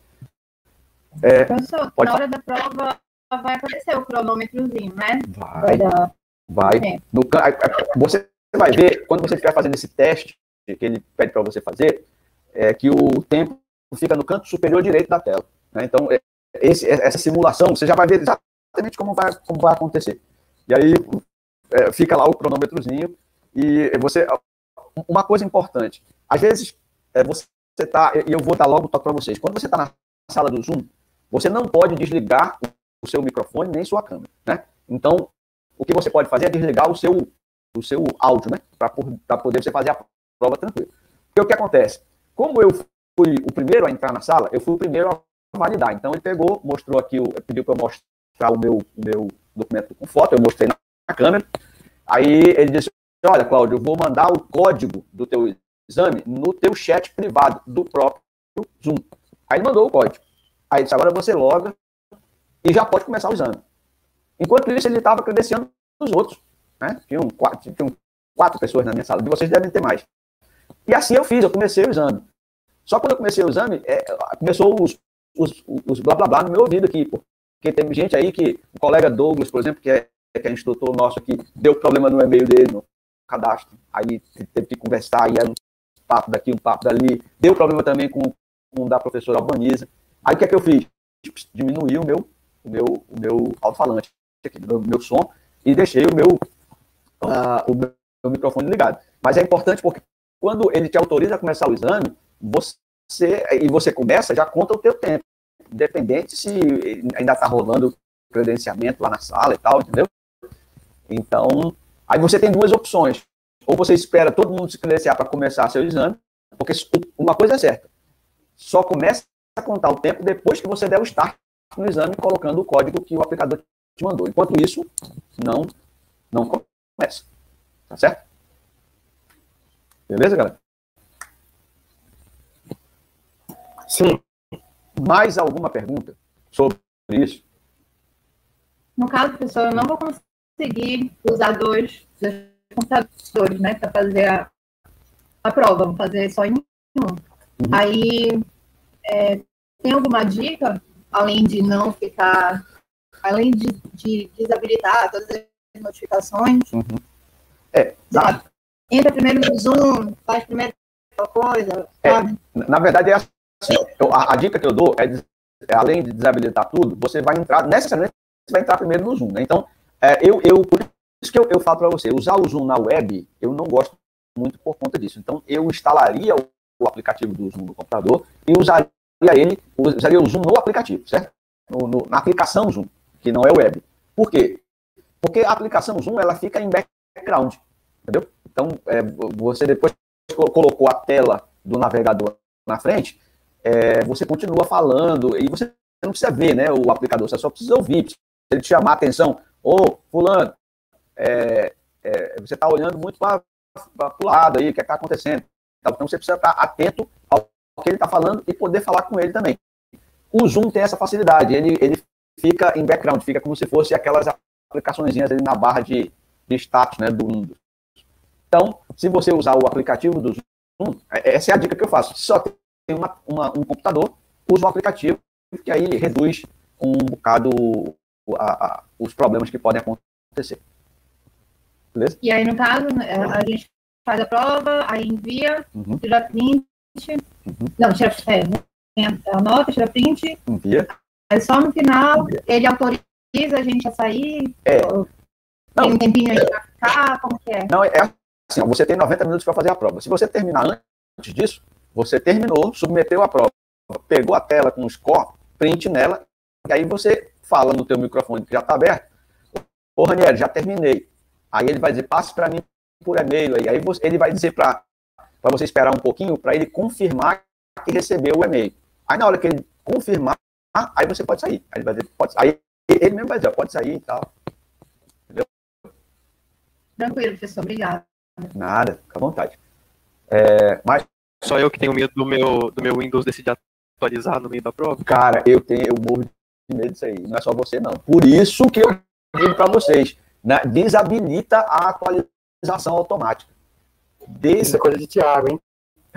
É, Professor, na hora da prova vai aparecer o cronômetrozinho, né? Vai, vai. Dar... vai. No, você vai ver, quando você estiver fazendo esse teste, que ele pede para você fazer, é que o tempo fica no canto superior direito da tela. Né? Então, esse, essa simulação, você já vai ver exatamente como vai, como vai acontecer. E aí, é, fica lá o cronômetrozinho. E você, uma coisa importante, às vezes é, você está, e eu vou dar logo o toque para vocês, quando você está na sala do Zoom, você não pode desligar o seu microfone nem sua câmera, né? Então, o que você pode fazer é desligar o seu, o seu áudio, né? Para poder você fazer a prova tranquilo. Porque o que acontece? Como eu fui o primeiro a entrar na sala, eu fui o primeiro a validar. Então, ele pegou, mostrou aqui, pediu para eu mostrar o meu, o meu documento com foto, eu mostrei na, na câmera, aí ele disse, olha, Cláudio, eu vou mandar o código do teu exame no teu chat privado do próprio Zoom. Aí ele mandou o código. Aí disse, agora você loga e já pode começar o exame. Enquanto isso, ele estava credenciando os outros. Né? Tinham, quatro, tinham quatro pessoas na minha sala, de vocês devem ter mais. E assim eu fiz, eu comecei o exame. Só quando eu comecei o exame, é, começou os, os, os blá blá blá no meu ouvido aqui, porque tem gente aí que, o colega Douglas, por exemplo, que é, que é instrutor nosso aqui, deu problema no e-mail dele, no cadastro, aí teve que conversar, aí era um papo daqui, um papo dali, deu problema também com, com o da professora Albaniza. Aí o que é que eu fiz? Diminuí o meu, o meu, o meu alto-falante, o meu, meu som, e deixei o meu, uh, o meu, meu microfone ligado. Mas é importante porque quando ele te autoriza a começar o exame, você, e você começa, já conta o teu tempo, independente se ainda está rolando o credenciamento lá na sala e tal, entendeu? Então, aí você tem duas opções. Ou você espera todo mundo se credenciar para começar seu exame, porque uma coisa é certa, só começa a contar o tempo depois que você der o start no exame, colocando o código que o aplicador te mandou. Enquanto isso, não, não começa. Tá certo? Beleza, galera? Sim. Mais alguma pergunta sobre isso? No caso, professor, eu não vou conseguir usar dois computadores, né, para fazer a, a prova. Vou fazer só em um. Uhum. Aí, é, tem alguma dica, além de não ficar, além de, de desabilitar todas as notificações? Uhum. É, sabe? Entra primeiro no Zoom, faz primeiro tal coisa, sabe? É, na verdade, é assim. Eu, a, a dica que eu dou é, é, além de desabilitar tudo, você vai entrar, necessariamente, você vai entrar primeiro no Zoom, né? Então, é, eu, eu, por isso que eu, eu falo para você, usar o Zoom na web, eu não gosto muito por conta disso. Então, eu instalaria o, o aplicativo do Zoom no computador e usaria ele, usaria o Zoom no aplicativo, certo? No, no, na aplicação Zoom, que não é web. Por quê? Porque a aplicação Zoom, ela fica em background, entendeu? Então, é, você depois colocou a tela do navegador na frente, é, você continua falando, e você não precisa ver, né, o aplicador, você só precisa ouvir. Se ele te chamar a atenção, ô, oh, fulano, é, é, você está olhando muito para o lado aí, o que está acontecendo. Então, você precisa estar atento ao que ele está falando e poder falar com ele também. O Zoom tem essa facilidade, ele, ele fica em background, fica como se fosse aquelas aplicações ali na barra de, de status, né, do Windows. Então, se você usar o aplicativo do Zoom, essa é a dica que eu faço. Se só tem uma, uma, um computador, use um aplicativo, que aí reduz um bocado a, a, os problemas que podem acontecer. Beleza? E aí, no caso, a gente faz a prova, aí envia, uhum. tira print. Uhum. Não, tira, é, anota, tira print. Envia. Aí só no final, envia. Ele autoriza a gente a sair. É. Ou, tem um tempinho aí pra ficar, como que é? Não, é assim, ó, você tem noventa minutos para fazer a prova. Se você terminar antes disso, você terminou, submeteu a prova, pegou a tela com o score, print nela, e aí você fala no teu microfone que já está aberto. Ô, Ranieri, já terminei. Aí ele vai dizer, passe para mim por e-mail. Aí, aí você, ele vai dizer para você esperar um pouquinho para ele confirmar que recebeu o e-mail. Aí na hora que ele confirmar, aí você pode sair. Aí ele vai dizer, pode sair. Aí ele mesmo vai dizer, pode sair e tal. Entendeu? Tranquilo, professor. Obrigada. Nada, fica à vontade. É, mas... Só eu que tenho medo do meu, do meu Windows decidir atualizar no meio da prova? Cara, eu tenho, eu morro de medo disso aí. Não é só você, não. Por isso que eu digo para vocês, né, desabilita a atualização automática. Des... Isso é coisa de Thiago, hein?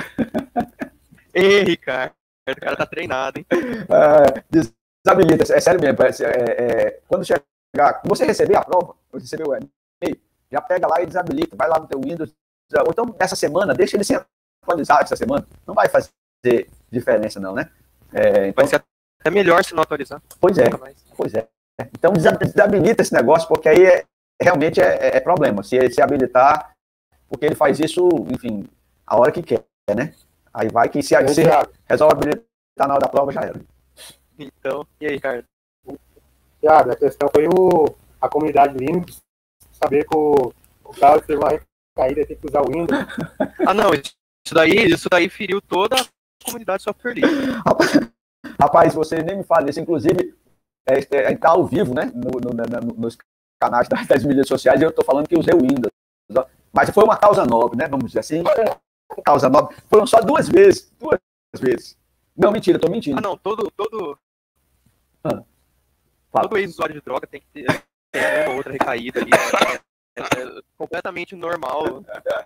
Ei, Ricardo, o cara tá treinado, hein? É, desabilita, é sério mesmo. É, é, quando chegar, você receber a prova, você receber o e-mail, já pega lá e desabilita. Vai lá no teu Windows. Ou então, nessa semana, deixa ele sem atualizar essa semana. Não vai fazer diferença, não, né? É, então... Vai ser até melhor se não atualizar. Pois é, pois é. Então, desabilita esse negócio, porque aí é, realmente é, é problema. Se, se habilitar, porque ele faz isso, enfim, a hora que quer, né? Aí vai que se, se resolve habilitar na hora da prova, já era. Então, e aí, Ricardo? Thiago, a questão foi o, a comunidade Linux saber que o, o Carlos teve uma recaída e tem que usar o Windows. Ah, não, isso daí, isso daí feriu toda a comunidade software livre. Rapaz, você nem me fala isso, inclusive, é, é, tá ao vivo, né, no, no, no, nos canais das, das mídias sociais, e eu tô falando que usei o Windows. Mas foi uma causa nobre, né, vamos dizer assim, causa nobre. Foram só duas vezes, duas vezes. Não, mentira, eu tô mentindo. Ah, não, todo, todo, ah, todo ex-usuário de droga tem que ter, ter uma outra recaída ali. É, é completamente normal.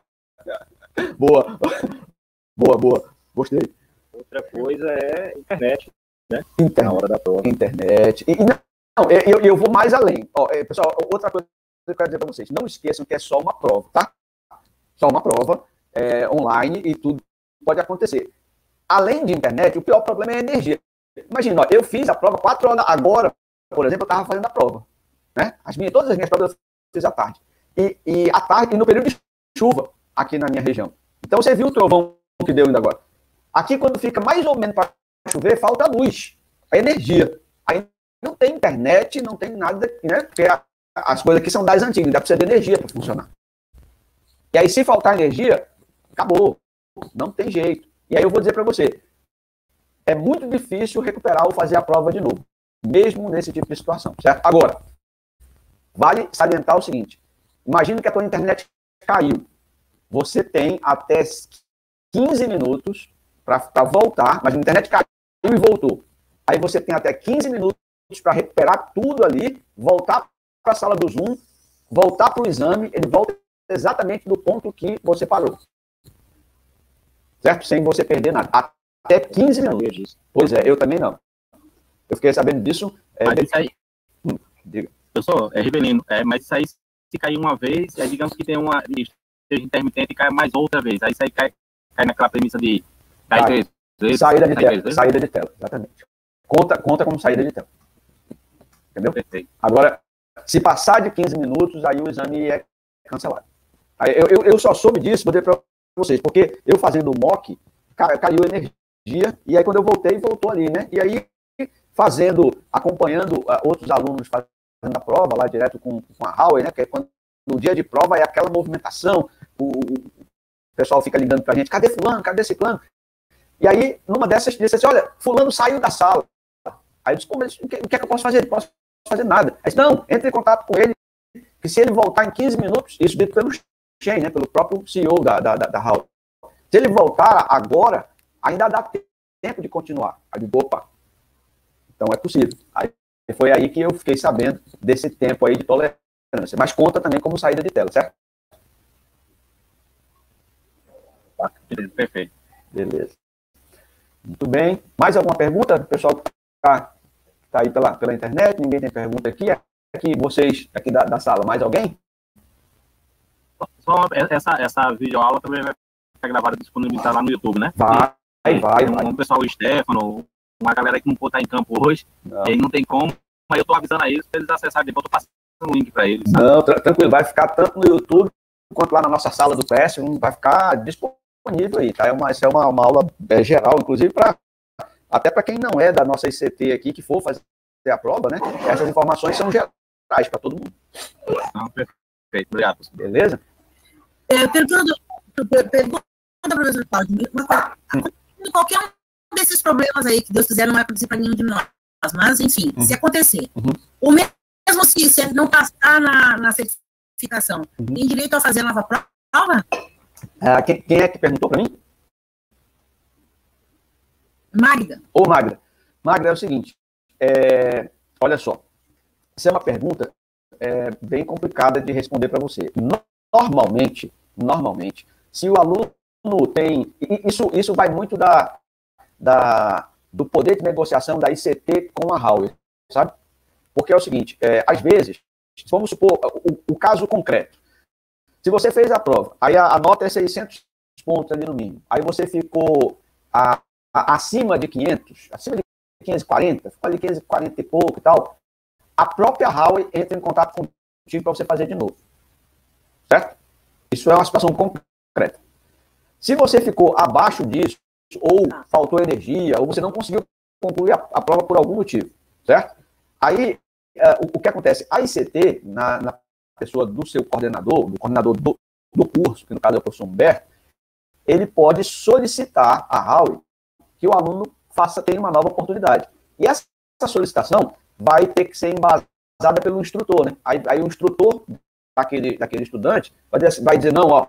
Boa, boa, boa, gostei. Outra coisa é internet, né? Internet. Na hora da prova. Internet. E, e não, eu, eu vou mais além. Ó, pessoal, outra coisa que eu quero dizer para vocês. Não esqueçam que é só uma prova, tá? Só uma prova é, online e tudo pode acontecer. Além de internet, o pior problema é a energia. Imagina, ó, eu fiz a prova quatro horas agora, por exemplo, eu estava fazendo a prova. Né? As minhas, todas as minhas provas eu fiz à tarde. E, e à tarde, e no período de chuva, aqui na minha região. Então você viu o trovão que deu ainda agora. Aqui, quando fica mais ou menos para chover, falta luz, a energia. Aí não tem internet, não tem nada, né? Porque a, as coisas aqui são das antigas, dá para precisar de energia para funcionar. E aí, se faltar energia, acabou. Não tem jeito. E aí eu vou dizer para você, é muito difícil recuperar ou fazer a prova de novo, mesmo nesse tipo de situação, certo? Agora, vale salientar o seguinte, imagina que a tua internet caiu. Você tem até quinze minutos para voltar, mas a internet caiu e voltou. Aí você tem até quinze minutos para recuperar tudo ali, voltar para a sala do Zoom, voltar para o exame, ele volta exatamente do ponto que você parou. Certo? Sem você perder nada. Até quinze minutos. Pois é, eu também não. Eu fiquei sabendo disso. É, mas isso aí... Hum, diga. Eu sou é Rivelino, é, mas isso aí, se cair uma vez, é, digamos que tem uma seja intermitente e cai mais outra vez. Aí isso aí cai, cai naquela premissa de cair três vezes. Saída de cai tela. três Saída de tela, exatamente. Conta, conta como saída de tela. Entendeu? Perfeito. Agora, se passar de quinze minutos, aí o exame é cancelado. Aí eu, eu, eu só soube disso, vou dizer para vocês, porque eu fazendo o mock, caiu energia, e aí quando eu voltei, voltou ali, né? E aí, fazendo, acompanhando uh, outros alunos fazendo a prova, lá direto com, com a Huawei, né? Que é quando no dia de prova é aquela movimentação, o, o pessoal fica ligando pra gente, cadê fulano, cadê ciclano? E aí, numa dessas, disse assim, olha, fulano saiu da sala. Aí eu disse, pô, mas o que, o que é que eu posso fazer? Não posso fazer nada. Aí disse, não, entre em contato com ele, que se ele voltar em quinze minutos, isso dito pelo Shen, né, pelo próprio C E O da, da, da, da Huawei. Se ele voltar agora, ainda dá tempo de continuar. Aí eu digo, opa, então é possível. Aí foi aí que eu fiquei sabendo desse tempo aí de tolerância tolerância, mas conta também como saída de tela, certo? Tá, perfeito. Beleza. Muito bem. Mais alguma pergunta, pessoal que está tá aí pela, pela internet? Ninguém tem pergunta aqui? Aqui, vocês, aqui da, da sala, mais alguém? Só essa, essa videoaula também vai ficar gravada e disponibilizada lá no YouTube, né? Vai, vai, vai. Um, um pessoal, o Stefano, uma galera que não pôde estar em campo hoje, não. Ele não tem como, mas eu tô avisando a eles para eles acessarem depois, eu tô passando o link para eles. Sabe? Não, tranquilo, vai ficar tanto no YouTube quanto lá na nossa sala do Classroom, vai ficar disponível aí, tá? É uma, essa é uma, uma aula é, geral, inclusive, pra, até para quem não é da nossa I C T aqui, que for fazer a prova, né? Essas informações são gerais para todo mundo. Não, perfeito, obrigado. Beleza? É, perguntando, pergunta para o professor Cláudio, qualquer um desses problemas aí que Deus quiser não vai acontecer para nenhum de nós, mas, enfim, uhum. se acontecer, uhum. ou mesmo se, se não passar na, na certificação, uhum. tem direito a fazer a nova prova? Ah, quem, quem é que perguntou para mim? Magda. Ô, Magda. Magda, é o seguinte, é, olha só, essa é uma pergunta é, bem complicada de responder para você. Normalmente, normalmente, se o aluno tem... Isso, isso vai muito da, da, do poder de negociação da I C T com a Hauer, sabe? Porque é o seguinte, é, às vezes, vamos supor, o, o caso concreto. Se você fez a prova, aí a, a nota é seiscentos pontos ali no mínimo, aí você ficou a, a, acima de quinhentos, acima de quinhentos e quarenta, ficou ali quinhentos e quarenta e pouco e tal, a própria Hauer entra em contato contigo para você fazer de novo. Certo? Isso é uma situação concreta. Se você ficou abaixo disso, ou faltou energia, ou você não conseguiu concluir a, a prova por algum motivo, certo? Aí, uh, o, o que acontece? A I C T, na, na pessoa do seu coordenador, do coordenador do, do curso, que no caso é o professor Humberto, ele pode solicitar a Hauer que o aluno faça, tenha uma nova oportunidade. E essa, essa solicitação vai ter que ser embasada pelo instrutor, né? Aí, aí o instrutor daquele, daquele estudante vai dizer, vai dizer, não, ó,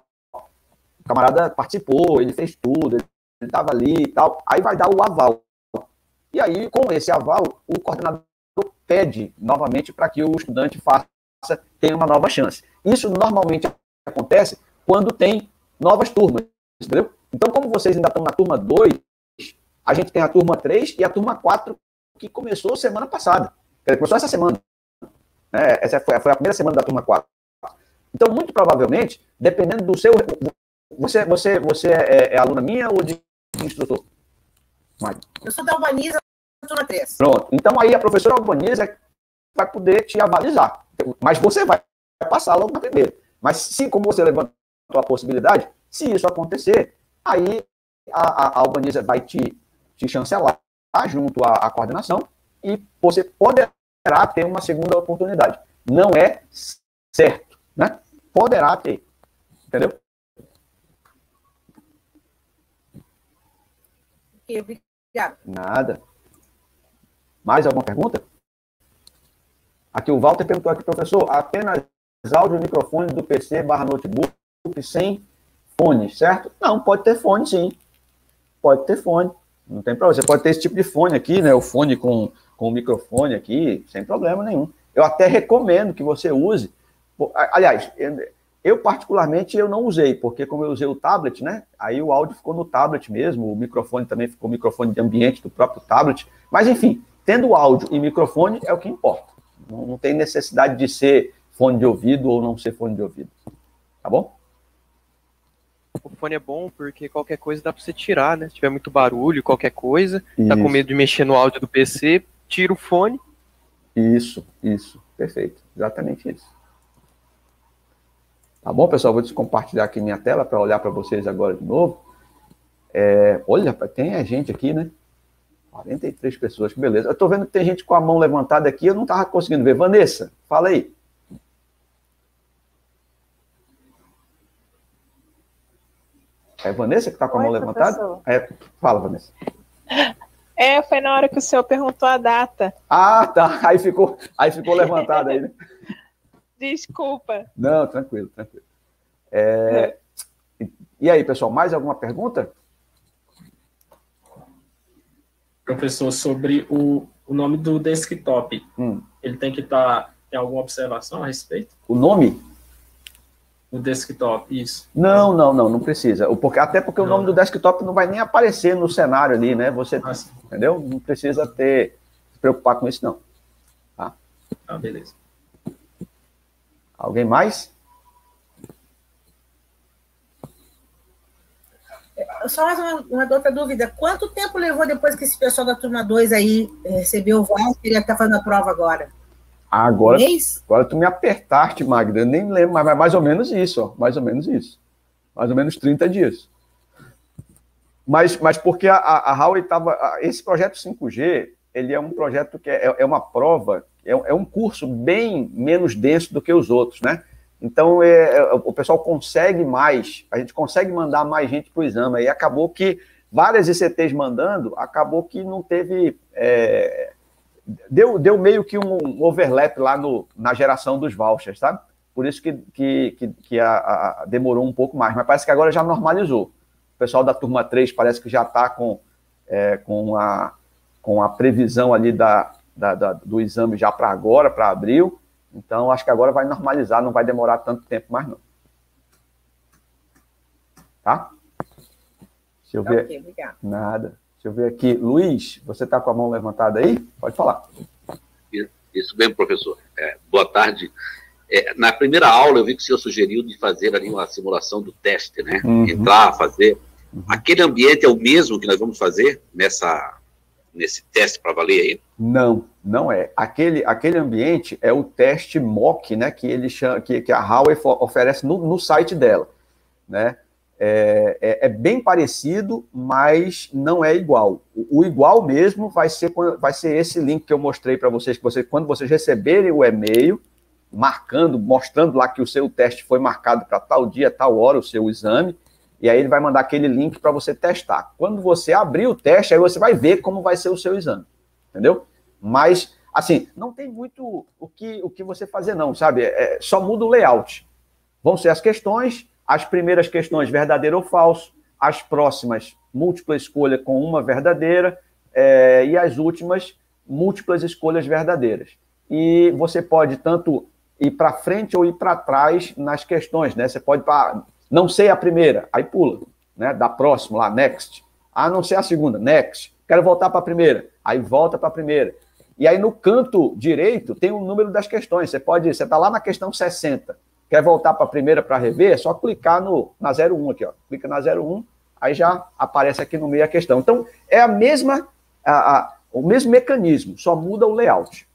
o camarada participou, ele fez tudo, ele estava ali e tal, aí vai dar o aval. E aí, com esse aval, o coordenador pede novamente para que o estudante faça, tenha uma nova chance. Isso normalmente acontece quando tem novas turmas, entendeu? Então, como vocês ainda estão na turma dois, a gente tem a turma três e a turma quatro, que começou semana passada. Começou essa semana. Né? Essa foi, foi a primeira semana da turma quatro. Então, muito provavelmente, dependendo do seu... Você, você, você é, é aluna minha ou de instrutor? Mãe. Eu sou da Albaniza, turma três. Pronto. Então, aí a professora Albaniza vai poder te avalizar. Mas você vai passar logo na primeira. Mas se, como você levantou a possibilidade, se isso acontecer, aí a, a Albaniza vai te, te chancelar junto à, à coordenação e você poderá ter uma segunda oportunidade. Não é certo, né? Poderá ter. Entendeu? Obrigada. Nada. Mais alguma pergunta? Aqui o Walter perguntou aqui, professor, apenas áudio e microfone do P C barra notebook sem fone, certo? Não, pode ter fone sim. Pode ter fone. Não tem problema. Você pode ter esse tipo de fone aqui, né? O fone com, com o microfone aqui, sem problema nenhum. Eu até recomendo que você use. Aliás, eu particularmente eu não usei, porque como eu usei o tablet, né? Aí o áudio ficou no tablet mesmo, o microfone também ficou microfone de ambiente do próprio tablet. Mas enfim, tendo áudio e microfone é o que importa. Não, não tem necessidade de ser fone de ouvido ou não ser fone de ouvido. Tá bom? O fone é bom porque qualquer coisa dá pra você tirar, né? Se tiver muito barulho, qualquer coisa, isso. Tá com medo de mexer no áudio do P C, tira o fone. Isso, isso. Perfeito. Exatamente isso. Tá bom, pessoal? Vou descompartilhar aqui minha tela para olhar para vocês agora de novo. É, olha, tem a gente aqui, né? quarenta e três pessoas, que beleza. Eu tô vendo que tem gente com a mão levantada aqui, eu não tava conseguindo ver. Vanessa, fala aí. É Vanessa que tá com a Oi, mão levantada? É, fala, Vanessa. É, foi na hora que o senhor perguntou a data. Ah, tá. Aí ficou, aí ficou levantada aí, né? Desculpa. Não, tranquilo, tranquilo. É, e aí, pessoal, mais alguma pergunta? Professor, sobre o, o nome do desktop. Hum. Ele tem que estar Tem alguma observação a respeito? O nome? O desktop, isso. Não, não, não, não precisa. O- Porque, até porque não. O nome do desktop não vai nem aparecer no cenário ali, né? Você, ah, entendeu? Não precisa ter, se preocupar com isso, não. Tá? Ah, beleza. Alguém mais? Só mais uma, uma outra dúvida. Quanto tempo levou depois que esse pessoal da turma dois aí eh, recebeu o V A S, que ele está fazendo a prova agora? Agora, Um mês? agora tu me apertaste, Magda. Eu nem lembro, mas é mais ou menos isso, ó. Mais ou menos isso. Mais ou menos trinta dias. Mas, mas porque a, a Huawei estava... Esse projeto cinco G, ele é um projeto que é, é uma prova, é, é um curso bem menos denso do que os outros, né? Então, é, é, o pessoal consegue mais, a gente consegue mandar mais gente para o exame. E acabou que várias I C Ts mandando, acabou que não teve... É, deu, deu meio que um overlap lá no, na geração dos vouchers, sabe? Por isso que, que, que, que a, a, demorou um pouco mais. Mas parece que agora já normalizou. O pessoal da turma três parece que já está com, é, com, a, com a previsão ali da, da, da, do exame já para agora, para abril. Então, acho que agora vai normalizar, não vai demorar tanto tempo mais, não. Tá? Deixa eu ver. Ok, obrigado. Nada. Deixa eu ver aqui. Luiz, você está com a mão levantada aí? Pode falar. Isso mesmo, professor. É, boa tarde. É, na primeira aula, eu vi que o senhor sugeriu de fazer ali uma simulação do teste, né? Uhum. Entrar, fazer. Uhum. Aquele ambiente é o mesmo que nós vamos fazer nessa, nesse teste para valer aí? Não, não é. Aquele, aquele ambiente é o teste mock, né? Que, ele chama, que, que a Huawei oferece no, no site dela, né? É, é, é bem parecido, mas não é igual. O, o igual mesmo vai ser, vai ser esse link que eu mostrei para vocês, que vocês, quando vocês receberem o e-mail, marcando, mostrando lá que o seu teste foi marcado para tal dia, tal hora, o seu exame, e aí ele vai mandar aquele link para você testar. Quando você abrir o teste, aí você vai ver como vai ser o seu exame, entendeu? Mas, assim, não tem muito o que, o que você fazer não, sabe? É, só muda o layout. Vão ser as questões, as primeiras questões verdadeiro ou falso, as próximas múltipla escolha com uma verdadeira, é, e as últimas múltiplas escolhas verdadeiras. E você pode tanto ir para frente ou ir para trás nas questões, né? Você pode, ah, não sei a primeira, aí pula, né? Da próxima lá, next. Ah, não sei a segunda, next. Quero voltar para a primeira, aí volta para a primeira. E aí no canto direito tem o número das questões. Você pode, você está lá na questão sessenta, quer voltar para a primeira para rever, é só clicar no, na zero um aqui, ó. Clica na zero um, aí já aparece aqui no meio a questão. Então, é a mesma, a, a, o mesmo mecanismo, só muda o layout.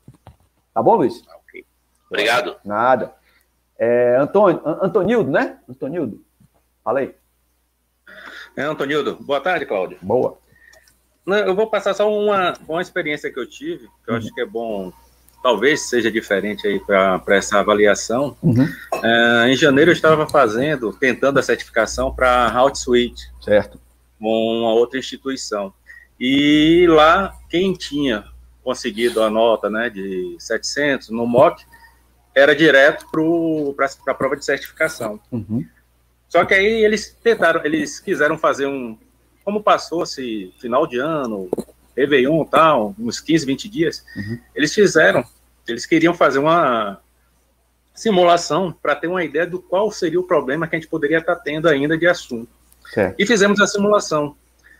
Tá bom, Luiz? Okay. Obrigado. Nada. É, Antônio, Antonildo, né? Antonildo, fala aí. É, Antonildo. Boa tarde, Cláudio. Boa. Não, eu vou passar só uma, uma experiência que eu tive, que eu uhum. acho que é bom, talvez seja diferente aí para essa avaliação. Uhum. É, em janeiro eu estava fazendo, tentando a certificação para a Hootsuite. Certo. Com uma outra instituição. E lá, quem tinha conseguido a nota, né, de setecentos no mock, era direto para a prova de certificação. Uhum. Só que aí eles tentaram, eles quiseram fazer um, como passou-se final de ano, Réveillon e tal, uns quinze, vinte dias, uhum. eles fizeram, eles queriam fazer uma simulação para ter uma ideia do qual seria o problema que a gente poderia estar tendo ainda de assunto. Certo. E fizemos a simulação.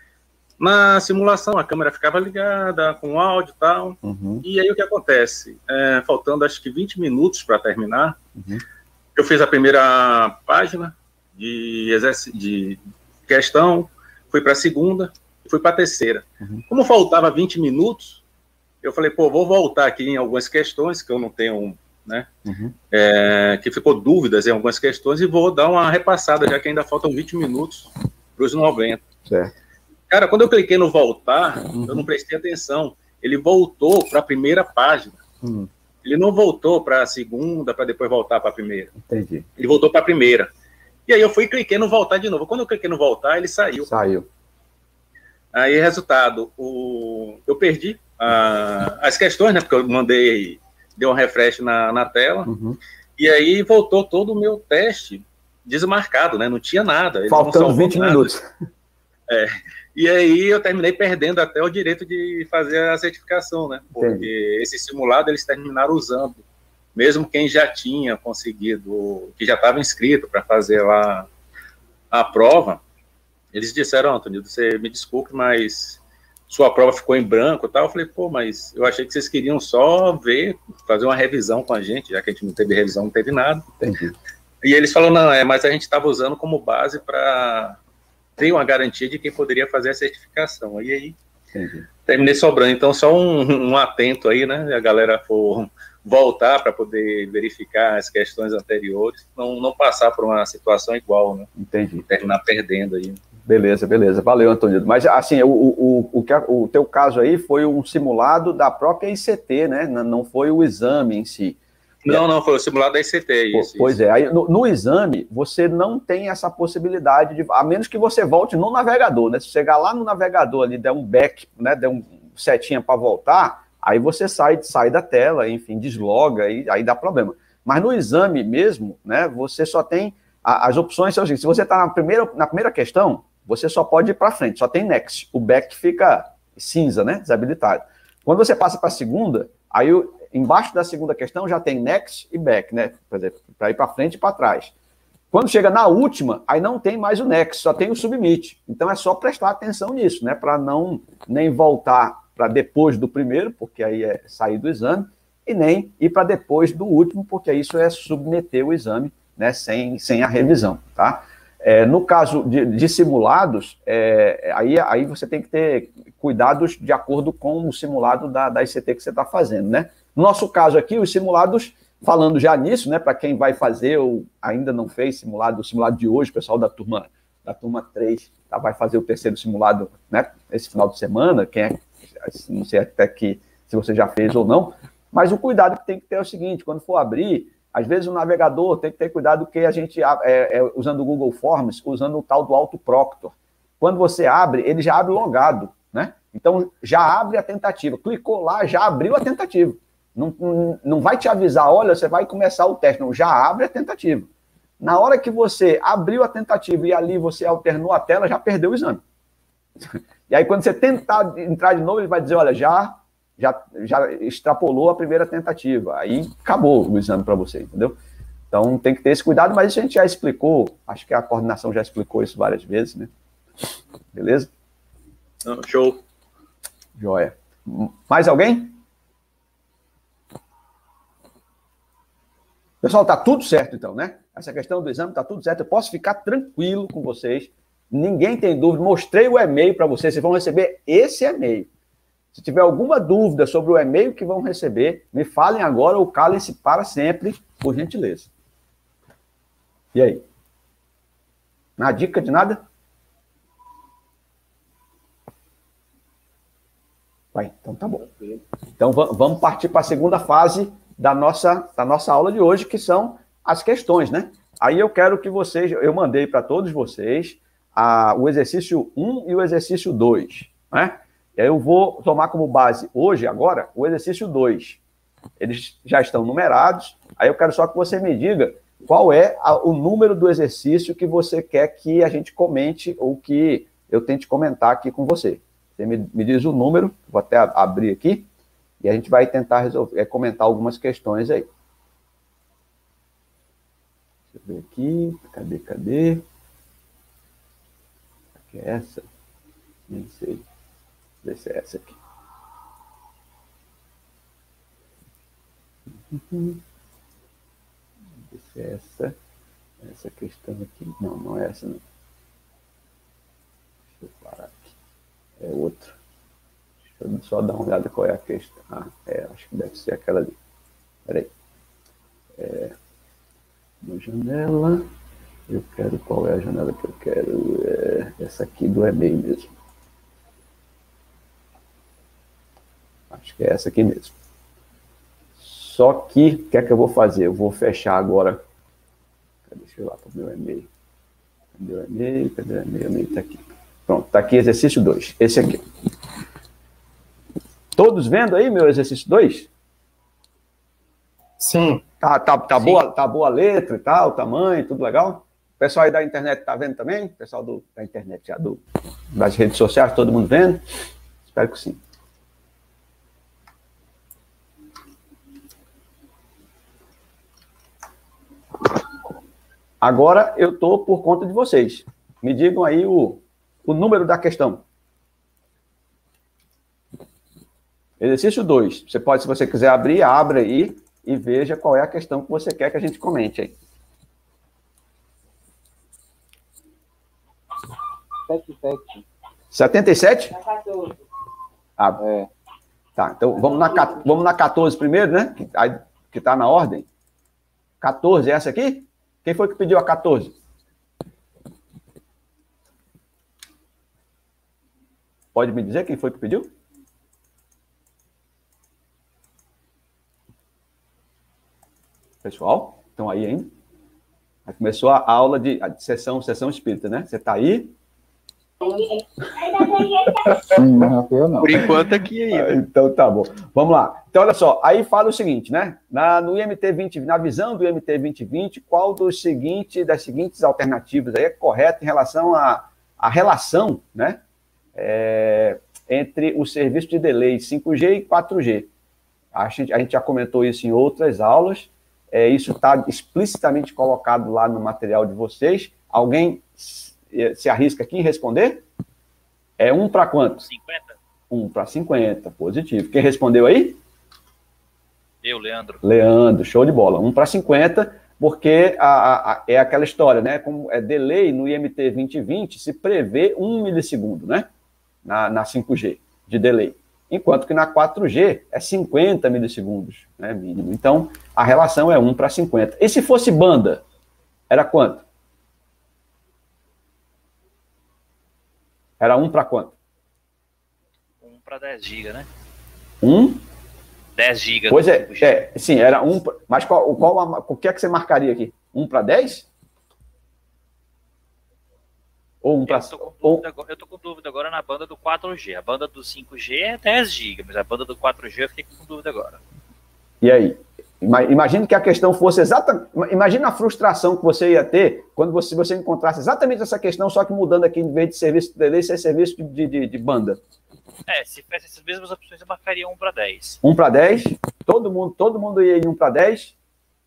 Na simulação, a câmera ficava ligada, com áudio e tal. Uhum. E aí o que acontece? É, faltando acho que vinte minutos para terminar, uhum. eu fiz a primeira página de, de questão, fui para a segunda e fui para a terceira. Uhum. Como faltava vinte minutos, eu falei, pô, vou voltar aqui em algumas questões que eu não tenho, né? Uhum. É, que ficou dúvidas em algumas questões e vou dar uma repassada, já que ainda faltam vinte minutos para os noventa. Certo. Cara, quando eu cliquei no voltar, uhum. eu não prestei atenção. Ele voltou para a primeira página. Uhum. Ele não voltou para a segunda, para depois voltar para a primeira. Entendi. Ele voltou para a primeira. E aí eu fui e cliquei no voltar de novo. Quando eu cliquei no voltar, ele saiu. Saiu. Aí, resultado, o... eu perdi a... as questões, né? Porque eu mandei, deu um refresh na, na tela. Uhum. E aí voltou todo o meu teste desmarcado, né? Não tinha nada. Ele faltando vinte nada. minutos. É. E aí eu terminei perdendo até o direito de fazer a certificação, né? Porque Entendi. Esse simulado eles terminaram usando mesmo quem já tinha conseguido, que já estava inscrito para fazer lá a prova, eles disseram, Antônio, você me desculpe, mas sua prova ficou em branco e tal. Eu falei, pô, mas eu achei que vocês queriam só ver, fazer uma revisão com a gente, já que a gente não teve revisão, não teve nada. Entendi. E eles falaram, não, é, mas a gente estava usando como base para ter uma garantia de quem poderia fazer a certificação. E aí, Entendi. terminei sobrando. Então, só um, um atento aí, né? A galera for voltar para poder verificar as questões anteriores, não, não passar por uma situação igual, né? Entendi. Terminar perdendo aí. Beleza, beleza. Valeu, Antônio. Mas, assim, o, o, o, o, o teu caso aí foi um simulado da própria I C T, né? Não foi o exame em si. Não, não, foi o simulado da I C T, isso. Pois isso. é, aí no, no exame, você não tem essa possibilidade de, a menos que você volte no navegador, né? Se chegar lá no navegador ali, der um back, né? Der um setinha para voltar, aí você sai, sai da tela, enfim, desloga, aí, aí dá problema. Mas no exame mesmo, né? Você só tem, a, as opções são o seguinte, se você está na primeira, na primeira questão, você só pode ir para frente, só tem next, o back fica cinza, né? Desabilitado. Quando você passa para a segunda, aí o embaixo da segunda questão já tem next e back, né? Para ir para frente e para trás. Quando chega na última, aí não tem mais o next, só tem o submit. Então é só prestar atenção nisso, né? Para não nem voltar para depois do primeiro, porque aí é sair do exame, e nem ir para depois do último, porque isso é submeter o exame, né? Sem, sem a revisão, tá? É, no caso de, de simulados, é, aí, aí você tem que ter cuidados de acordo com o simulado da, da I C T que você está fazendo, né? No nosso caso aqui, os simulados, falando já nisso, né, para quem vai fazer ou ainda não fez simulado, o simulado de hoje, o pessoal da turma, da turma três tá, vai fazer o terceiro simulado, né, esse final de semana, quem é, não sei até que se você já fez ou não, mas o cuidado que tem que ter é o seguinte, quando for abrir, às vezes o navegador tem que ter cuidado que a gente, é, é, usando o Google Forms, usando o tal do AutoProctor, quando você abre, ele já abre logado, né, então já abre a tentativa, clicou lá, já abriu a tentativa. Não, não, não vai te avisar, olha, você vai começar o teste, não, já abre a tentativa. Na hora que você abriu a tentativa e ali você alternou a tela, já perdeu o exame. E aí quando você tentar entrar de novo, ele vai dizer, olha, já, já, já extrapolou a primeira tentativa, aí acabou o exame para você, entendeu? Então tem que ter esse cuidado, mas isso a gente já explicou, acho que a coordenação já explicou isso várias vezes, né? Beleza? Show. Joia. Mais alguém? Pessoal, tá tudo certo então, né? Essa questão do exame tá tudo certo. Eu posso ficar tranquilo com vocês. Ninguém tem dúvida. Mostrei o e-mail para vocês. Vocês vão receber esse e-mail. Se tiver alguma dúvida sobre o e-mail que vão receber, me falem agora ou calem-se para sempre, por gentileza. E aí? Na dica de nada? Vai, então tá bom. Então vamos partir para a segunda fase da nossa, da nossa aula de hoje, que são as questões, né? Aí eu quero que vocês, eu mandei para todos vocês a, o exercício um e o exercício dois, né? E aí eu vou tomar como base hoje, agora, o exercício dois. Eles já estão numerados, aí eu quero só que você me diga qual é a, o número do exercício que você quer que a gente comente ou que eu tente comentar aqui com você. Você me, me diz o número, vou até abrir aqui, e a gente vai tentar resolver, é, comentar algumas questões aí. Deixa eu ver aqui. Cadê, cadê? Aqui é essa? Nem sei. Deixa eu ver se é essa aqui. Uhum. Deixa eu ver se é essa. Essa questão aqui. Não, não é essa, não. Deixa eu parar aqui. É outra. Deixa eu só dar uma olhada qual é a questão. Ah, é, acho que deve ser aquela ali. Espera aí. É, uma janela. Eu quero, qual é a janela que eu quero? É essa aqui do e-mail mesmo. Acho que é essa aqui mesmo. Só que, o que é que eu vou fazer? Eu vou fechar agora. Deixa eu ir lá para o meu e-mail. Cadê o e-mail? Cadê o e-mail? O e-mail está aqui. Pronto, está aqui exercício dois. Esse aqui. Todos vendo aí meu exercício dois? Sim. Tá, tá, tá, Sim. Boa, tá boa a letra e tal, o tamanho, tudo legal? O pessoal aí da internet tá vendo também? O pessoal do, da internet, já do, das redes sociais, todo mundo vendo? Espero que sim. Agora eu estou por conta de vocês. Me digam aí o, o número da questão. Exercício dois. Você pode, se você quiser abrir, abra aí e veja qual é a questão que você quer que a gente comente aí. setenta e sete? Ah, é. Tá, então vamos na, vamos na quatorze primeiro, né? Que, que tá na ordem. quatorze, essa aqui? Quem foi que pediu a quatorze? Pode me dizer quem foi que pediu? Pessoal, estão aí ainda? Aí começou a aula de, de sessão, sessão espírita, né? Você está aí? Por enquanto aqui ainda. Então tá bom. Vamos lá. Então, olha só, aí fala o seguinte, né? Na, no I M T vinte, na visão do I M T vinte vinte, qual dos seguintes, das seguintes alternativas aí é correta em relação à a, a relação, né? É, entre o serviço de delay cinco G e quatro G. A gente, a gente já comentou isso em outras aulas. É, isso está explicitamente colocado lá no material de vocês. Alguém se arrisca aqui em responder? É um para quanto? cinquenta. um para cinquenta, positivo. Quem respondeu aí? Eu, Leandro. Leandro, show de bola. um para cinquenta, porque a, a, a, é aquela história, né? Como é delay no I M T vinte vinte, se prevê um milissegundo, né? Na, na cinco G de delay. Enquanto que na quatro G é cinquenta milissegundos, né? Mínimo. Então, a relação é um para cinquenta. E se fosse banda, era quanto? Era um para quanto? um para dez gigas, né? um? dez gigas. Pois é, é, sim, era um. Mas qual, qual a, o que é que você marcaria aqui? um para dez? Ou um para... Eu estou com dúvida agora na banda do quatro G. A banda do cinco G é dez gigas, mas a banda do quatro G eu fiquei com dúvida agora. E aí? Imagine que a questão fosse exata. Imagina a frustração que você ia ter quando você, você encontrasse exatamente essa questão, só que mudando aqui, em vez de serviço de delay, ser serviço de, de, de banda. É, se tivesse essas mesmas opções, eu marcaria um para dez. um para dez? Todo mundo, todo mundo ia em um para dez?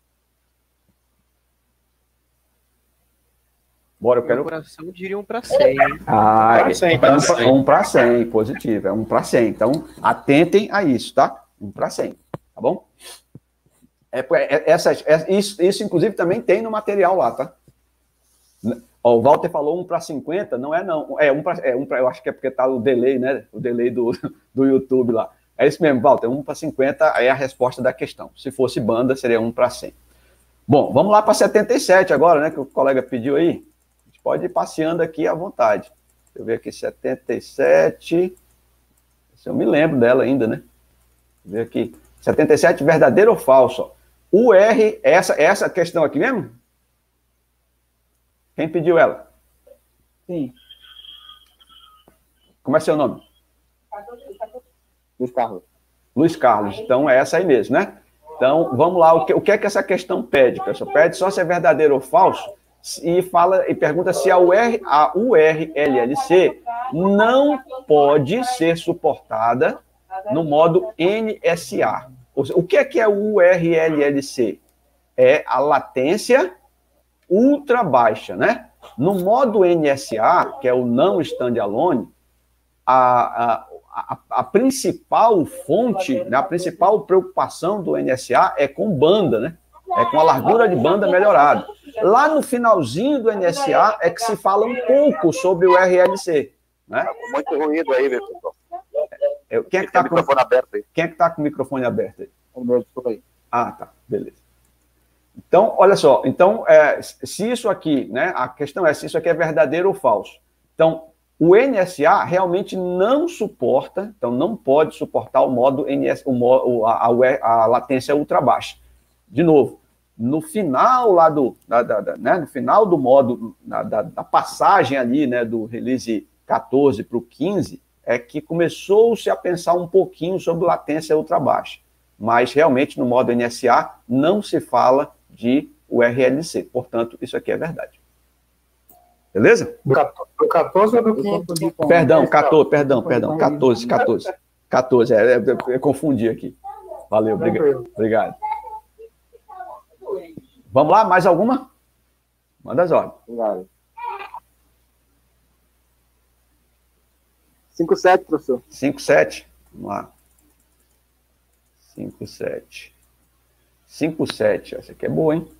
Bora, eu quero... Meu coração diria um para cem. Ah, um um para cem, positivo, é um para cem. Então, atentem a isso, tá? um para cem, tá bom? É, é, essas, é, isso, isso, inclusive, também tem no material lá, tá? Ó, o Walter falou um para cinquenta, não é não. É um para, é um para, eu acho que é porque tá o delay, né? O delay do, do YouTube lá. É isso mesmo, Walter, um para cinquenta é a resposta da questão. Se fosse banda, seria um para cem. Bom, vamos lá para setenta e sete agora, né? Que o colega pediu aí. Pode ir passeando aqui à vontade. Deixa eu ver aqui, setenta e sete. Se eu me lembro dela ainda, né? Deixa eu ver aqui. setenta e sete, verdadeiro ou falso? O R, essa, essa questão aqui mesmo? Quem pediu ela? Sim. Como é seu nome? Luiz Carlos. Luiz Carlos. Então, é essa aí mesmo, né? Então, vamos lá. O que, o que é que essa questão pede, pessoal? Pede só se é verdadeiro ou falso. E fala e pergunta se a, U R, a U R L L C não pode ser suportada no modo N S A. O que é que é o U R L L C? É a latência ultra baixa, né? No modo N S A, que é o não standalone, a, a, a, a principal fonte, né, a principal preocupação do N S A é com banda, né? É com a largura de banda melhorada. Lá no finalzinho do N S A é que se fala um pouco sobre o R L C. Né? Muito ruído aí, meu pessoal. É, quem é que está com o microfone aberto aí? Quem é que está com o microfone aberto aí? O meu, desculpa aí. Ah, tá. Beleza. Então, olha só. Então, é, se isso aqui, né? A questão é se isso aqui é verdadeiro ou falso. Então, o N S A realmente não suporta, então não pode suportar o modo N S, o modo, a, a, a latência ultra baixa. De novo, no final lá do, da, da, da, né, no final do modo, da, da, da passagem ali, né, do release quatorze para o quinze, é que começou-se a pensar um pouquinho sobre latência ultra baixa. Mas realmente no modo N S A não se fala de U R L C. Portanto, isso aqui é verdade. Beleza? Do quatorze ou do quinze? Perdão, quatorze, perdão, perdão, quatorze, quatorze. quatorze, é, é, eu confundi aqui. Valeu, obrigado. Obrigado. Vamos lá, mais alguma? Manda as ordens. Obrigado. cinco sete, professor. cinco sete. Vamos lá. cinco sete. cinco sete. Essa aqui é boa, hein?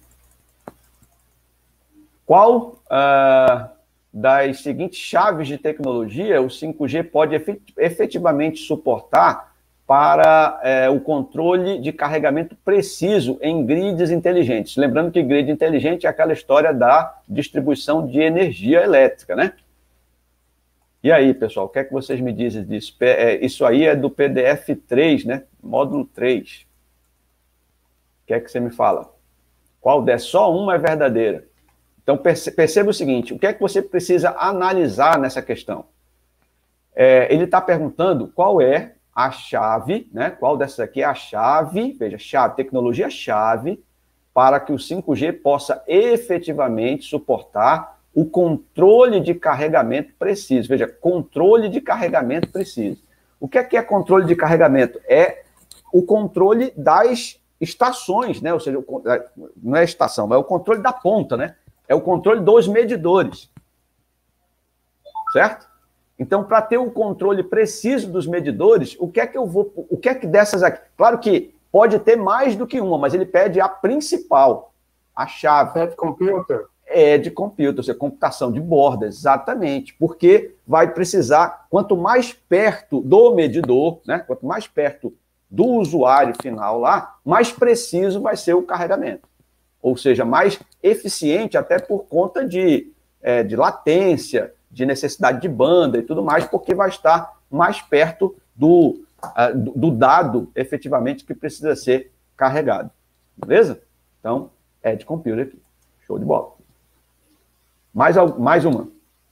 Qual uh, das seguintes chaves de tecnologia o cinco G pode efetivamente suportar para uh, o controle de carregamento preciso em grids inteligentes? Lembrando que grid inteligente é aquela história da distribuição de energia elétrica, né? E aí, pessoal, o que é que vocês me dizem disso? Isso aí é do P D F três, né? Módulo três. O que é que você me fala? Qual der? Só uma é verdadeira. Então, perceba o seguinte, o que é que você precisa analisar nessa questão? É, ele está perguntando qual é a chave, né? Qual dessas aqui é a chave, veja, chave, tecnologia-chave, para que o cinco G possa efetivamente suportar o controle de carregamento preciso. Veja, controle de carregamento preciso. O que é que é controle de carregamento? É o controle das estações, né? Ou seja, não é estação, é o controle da ponta, né? É o controle dos medidores. Certo? Então, para ter o controle preciso dos medidores, o que é que eu vou... O que é que dessas aqui... Claro que pode ter mais do que uma, mas ele pede a principal, a chave. Edge computer. Edge computer, ou seja, computação de borda, exatamente. Porque vai precisar, quanto mais perto do medidor, né? Quanto mais perto do usuário final lá, mais preciso vai ser o carregamento. Ou seja, mais eficiente até por conta de, é, de latência, de necessidade de banda e tudo mais, porque vai estar mais perto do, uh, do, do dado, efetivamente, que precisa ser carregado. Beleza? Então, Edge Computer aqui. Show de bola. Mais, mais uma.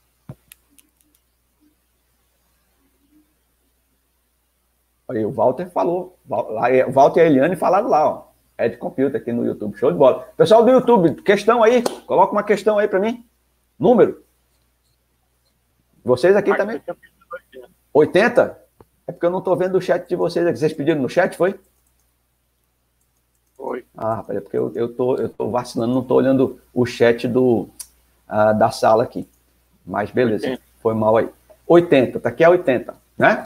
Aí, o Walter falou. O Walter e a Eliane falaram lá, ó. Edge Computer aqui no YouTube. Show de bola. Pessoal do YouTube, questão aí. Coloca uma questão aí para mim. Número. Vocês aqui também? oitenta? É porque eu não estou vendo o chat de vocês aqui. Vocês pediram no chat, foi? Foi. Ah, rapaz, é porque eu, eu, tô, eu tô vacilando, não estou olhando o chat do, uh, da sala aqui. Mas beleza, oitenta. Foi mal aí. oitenta, tá aqui é oitenta, né?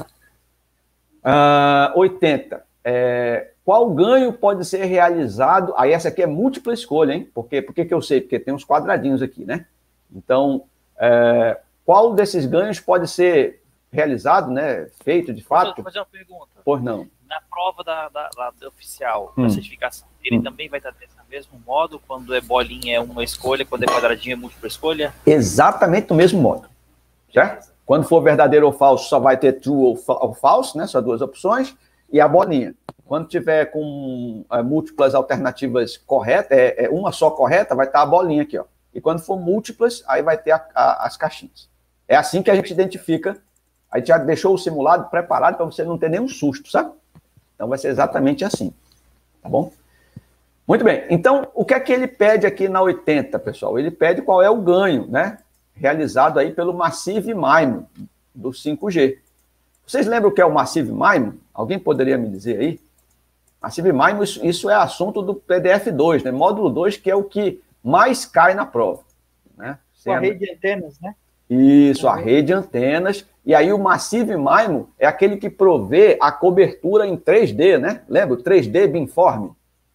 Uh, oitenta. É, qual ganho pode ser realizado? Aí essa aqui é múltipla escolha, hein? Por quê? Por que que eu sei? Porque tem uns quadradinhos aqui, né? Então, é, qual desses ganhos pode ser realizado, né? Feito de fato? Deixa eu fazer uma pergunta. Pois não. Na prova da, da, da oficial, hum. da certificação, ele hum. também vai estar desse mesmo modo? Quando é bolinha é uma escolha, quando é quadradinho é múltipla escolha? Exatamente do mesmo modo. Certo? Quando for verdadeiro ou falso, só vai ter true ou, fa ou false, né? Só duas opções. E a bolinha. Quando tiver com é, múltiplas alternativas corretas, é, é uma só correta, vai estar a bolinha aqui, ó. E quando for múltiplas, aí vai ter a, a, as caixinhas. É assim que a gente identifica. A gente já deixou o simulado preparado para você não ter nenhum susto, sabe? Então vai ser exatamente assim. Tá bom? Muito bem. Então, o que é que ele pede aqui na oitenta, pessoal? Ele pede qual é o ganho, né? Realizado aí pelo Massive M I M O do cinco G. Vocês lembram o que é o Massive M I M O? Alguém poderia me dizer aí? Massive M I M O, isso, isso é assunto do P D F dois, né? Módulo dois, que é o que mais cai na prova. Né? A rede de antenas, né? Isso, a rede de antenas. E aí o Massive M I M O é aquele que provê a cobertura em três D, né? Lembra? O três D beamform.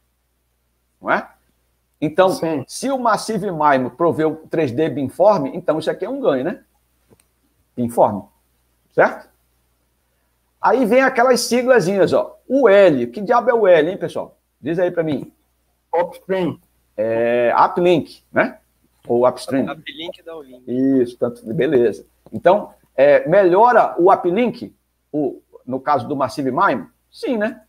Não é? Então, sim, se o Massive M I M O provê o três D beamform, então isso aqui é um ganho, né? Beamform. Certo? Aí vem aquelas siglazinhas, ó. O L. Que diabo é o L, hein, pessoal? Diz aí para mim. Upstream. É, uplink, né? Ou upstream. Uplink e downlink. Isso, tanto, beleza. Então, é, melhora o uplink, o, no caso do Massive M I M O? Sim, né?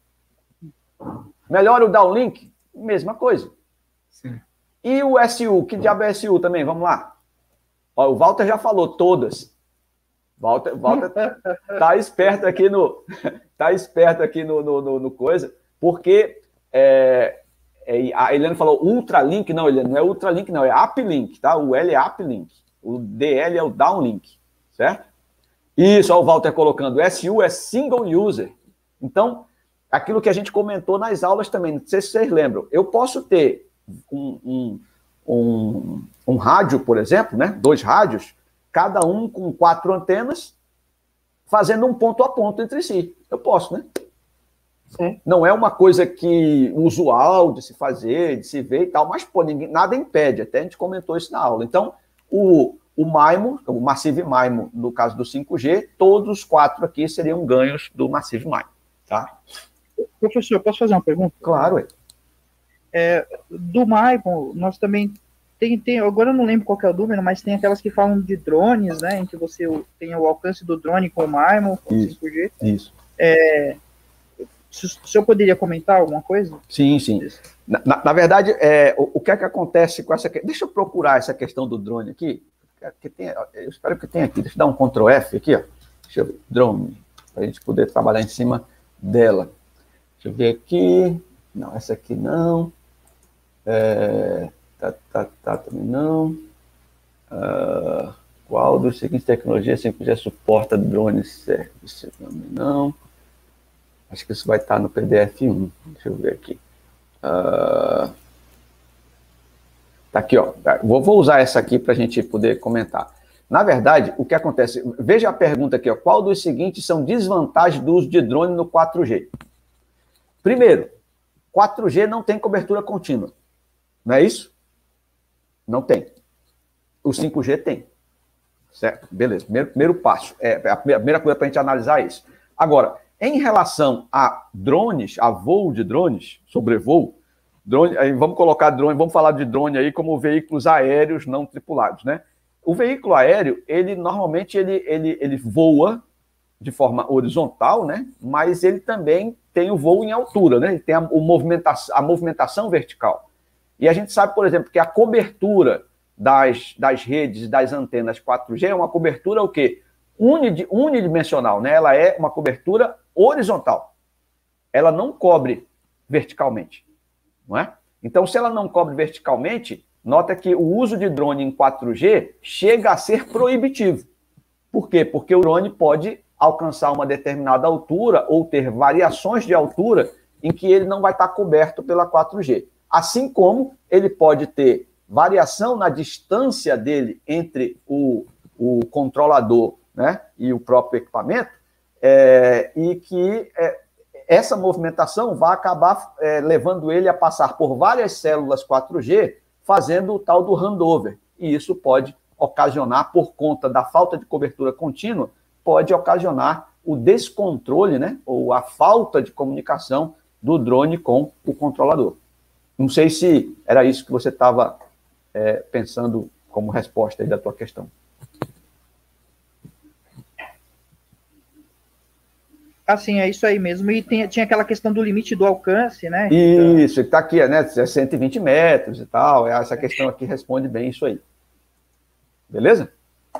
Melhora o downlink? Mesma coisa. Sim. E o S U? Que diabo é S U também? Vamos lá. Ó, o Walter já falou todas. Walter, Walter tá esperto aqui no, tá esperto aqui no, no, no, no coisa, porque é, é, a Eliane falou ultralink, não, Eliane, não é ultralink, não, é uplink, tá? O L é uplink, o D L é o downlink, certo? Isso, ó, o Walter colocando, S U é single user. Então, aquilo que a gente comentou nas aulas também, não sei se vocês lembram, eu posso ter um, um, um, um rádio, por exemplo, né? Dois rádios, cada um com quatro antenas, fazendo um ponto a ponto entre si. Eu posso, né? Sim. Não é uma coisa que usual de se fazer, de se ver e tal, mas pô, ninguém, nada impede, até a gente comentou isso na aula. Então, o, o MIMO, o Massive MIMO, no caso do cinco G, todos os quatro aqui seriam ganhos do Massive MIMO, tá? Professor, posso fazer uma pergunta? Claro, é. É, do MIMO, nós também tem, tem, agora eu não lembro qual que é o número, mas tem aquelas que falam de drones, né, em que você tem o alcance do drone com o MIMO, com o cinco G. Isso. É, se o senhor poderia comentar alguma coisa? Sim, sim. Na, na, na verdade, é, o, o que é que acontece com essa... Deixa eu procurar essa questão do drone aqui. Que tem, eu espero que tenha aqui. Deixa eu dar um control F aqui, ó. Deixa eu ver. Drone. Para a gente poder trabalhar em cima dela. Deixa eu ver aqui. Não, essa aqui não. É, tá, tá, tá, também não. Uh, qual dos seguintes tecnologias cinco G suporta drone service? Também não. Acho que isso vai estar no P D F um. Deixa eu ver aqui. Uh, tá aqui, ó. Vou, vou usar essa aqui para a gente poder comentar. Na verdade, o que acontece... Veja a pergunta aqui, ó. Qual dos seguintes são desvantagens do uso de drone no quatro G? Primeiro, quatro G não tem cobertura contínua. Não é isso? Não tem. O cinco G tem. Certo? Beleza. Primeiro, primeiro passo. É, a primeira coisa para a gente analisar é isso. Agora, em relação a drones, a voo de drones, sobrevoo, drone, aí vamos colocar drone, vamos falar de drone aí como veículos aéreos não tripulados, né? O veículo aéreo, ele normalmente ele, ele, ele voa de forma horizontal, né? Mas ele também tem o voo em altura, né? Ele tem a, o movimentação, a movimentação vertical. E a gente sabe, por exemplo, que a cobertura das, das redes, das antenas quatro G é uma cobertura o quê? Unid, unidimensional, né? Ela é uma cobertura horizontal. Ela não cobre verticalmente, não é? Então, se ela não cobre verticalmente, nota que o uso de drone em quatro G chega a ser proibitivo. Por quê? Porque o drone pode alcançar uma determinada altura ou ter variações de altura em que ele não vai estar coberto pela quatro G. Assim como ele pode ter variação na distância dele entre o, o controlador, né, e o próprio equipamento, é, e que é, essa movimentação vai acabar é, levando ele a passar por várias células quatro G, fazendo o tal do handover. E isso pode ocasionar, por conta da falta de cobertura contínua, pode ocasionar o descontrole, né, ou a falta de comunicação do drone com o controlador. Não sei se era isso que você estava é, pensando como resposta aí da tua questão. Assim, é isso aí mesmo. E tem, tinha aquela questão do limite do alcance, né? Isso, está aqui, né? É cento e vinte metros e tal. Essa questão aqui responde bem isso aí. Beleza?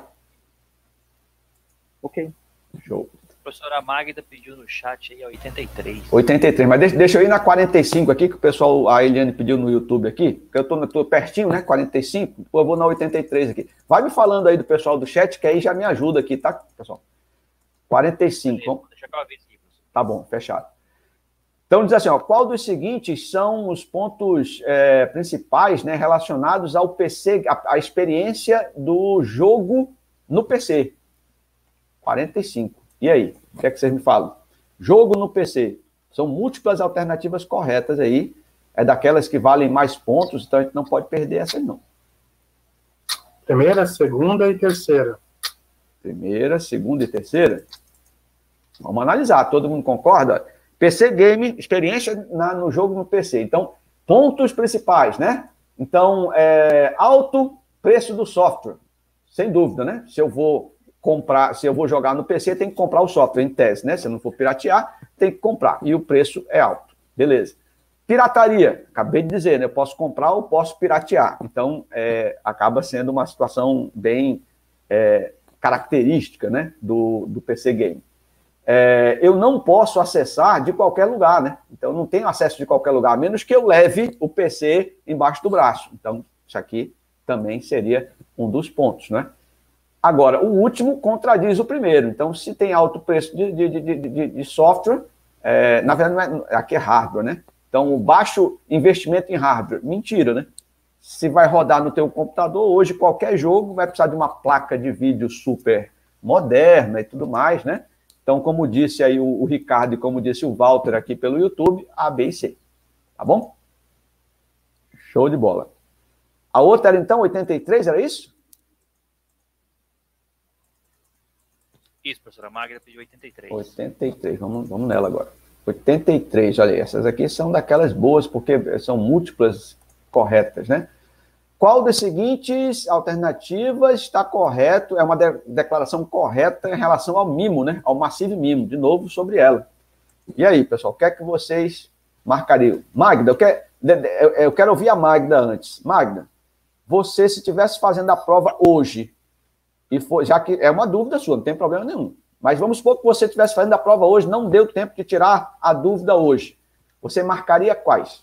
Ok. Show. A professora Magda pediu no chat aí, oitenta e três. oitenta e três, mas deixa, deixa eu ir na quarenta e cinco aqui, que o pessoal, a Eliane pediu no YouTube aqui, porque eu tô, tô pertinho, né? quarenta e cinco, eu vou na oitenta e três aqui. Vai me falando aí do pessoal do chat, que aí já me ajuda aqui, tá, pessoal? quarenta e cinco. Beleza, vamos... Deixa eu ver aqui. Tá bom, fechado. Então, diz assim, ó, qual dos seguintes são os pontos é, principais, né, relacionados ao P C, a, a experiência do jogo no P C? quarenta e cinco. E aí? O que é que vocês me falam? Jogo no P C. São múltiplas alternativas corretas aí. É daquelas que valem mais pontos, então a gente não pode perder essas, não. Primeira, segunda e terceira. Primeira, segunda e terceira? Vamos analisar. Todo mundo concorda? P C Game, experiência na, no jogo no P C. Então, pontos principais, né? Então, é, alto preço do software. Sem dúvida, né? Se eu vou comprar, se eu vou jogar no P C, tem que comprar o software, em tese, né? Se eu não for piratear, tem que comprar. E o preço é alto. Beleza. Pirataria. Acabei de dizer, né? Eu posso comprar ou posso piratear. Então, é, acaba sendo uma situação bem é, característica, né? Do, do P C Game. É, eu não posso acessar de qualquer lugar, né? Então, eu não tenho acesso de qualquer lugar, a menos que eu leve o P C embaixo do braço. Então, isso aqui também seria um dos pontos, né? Agora, o último contradiz o primeiro. Então, se tem alto preço de, de, de, de, de software, é, na verdade, não é, aqui é hardware, né? Então, o baixo investimento em hardware, mentira, né? se vai rodar no teu computador. Hoje, qualquer jogo vai precisar de uma placa de vídeo super moderna e tudo mais, né? Então, como disse aí o, o Ricardo e como disse o Walter aqui pelo YouTube, A, B e C. Tá bom? Show de bola. A outra era, então, oitenta e três, era isso? Isso, professora Magda pediu oitenta e três. oitenta e três, vamos, vamos nela agora. oitenta e três, olha aí, essas aqui são daquelas boas, porque são múltiplas corretas, né? Qual das seguintes alternativas está correto, é uma de declaração correta em relação ao mimo, né? Ao massivo mimo, de novo, sobre ela. E aí, pessoal, o que é que vocês marcariam? Magda, eu quero, eu quero ouvir a Magda antes. Magda, você, se estivesse fazendo a prova hoje, e for, já que é uma dúvida sua, não tem problema nenhum, mas vamos supor que você estivesse fazendo a prova hoje, não deu tempo de tirar a dúvida hoje, você marcaria quais?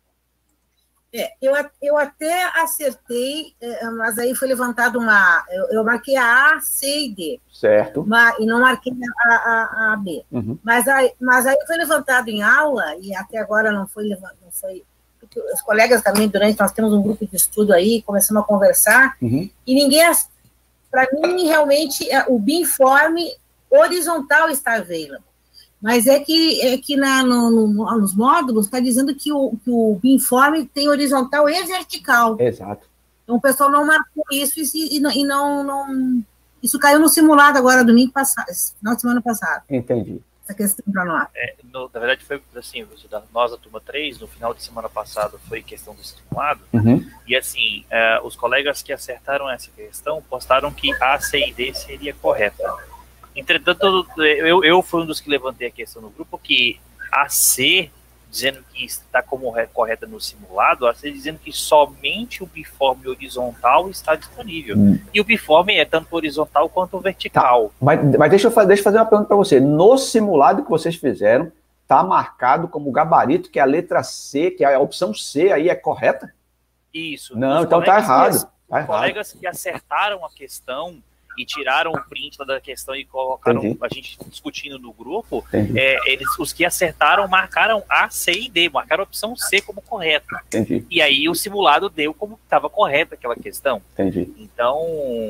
É, eu, eu até acertei, mas aí foi levantado uma... Eu, eu marquei a A, C e D. Certo. Mas, e não marquei a, a, a B. Uhum. Mas, aí, mas aí foi levantado em aula, e até agora não foi levantado, não foi... Porque os colegas também, durante, nós temos um grupo de estudo aí, começamos a conversar, uhum. e ninguém... Para mim, realmente, o Beamform horizontal está available. Mas é que, é que na, no, no, nos módulos está dizendo que o, que o Beamform tem horizontal e vertical. Exato. Então o pessoal não marcou isso e, e, e não, não... Isso caiu no simulado agora, domingo passado, final de semana passada. Entendi. Essa questão para nós. É, no, na verdade, foi assim, nós, a turma três, no final de semana passada, foi questão do simulado. Uhum. E assim, uh, os colegas que acertaram essa questão postaram que A, C e D seria correta. Entretanto, eu, eu fui um dos que levantei a questão no grupo que a C, dizendo que está como correta no simulado, a C dizendo que somente o Beamform horizontal está disponível. Hum. E o Beamform é tanto horizontal quanto vertical. Tá. Mas, mas deixa, eu, deixa eu fazer uma pergunta para você. No simulado que vocês fizeram, está marcado como gabarito que a letra C, que a opção C aí é correta? Isso. Não, então está errado. Tá errado. Colegas que acertaram a questão e tiraram o print da questão e colocaram Entendi. A gente discutindo no grupo, é, eles, os que acertaram marcaram A, C e D, marcaram a opção C como correta. Entendi. E aí o simulado deu como estava correta aquela questão. Entendi. Então,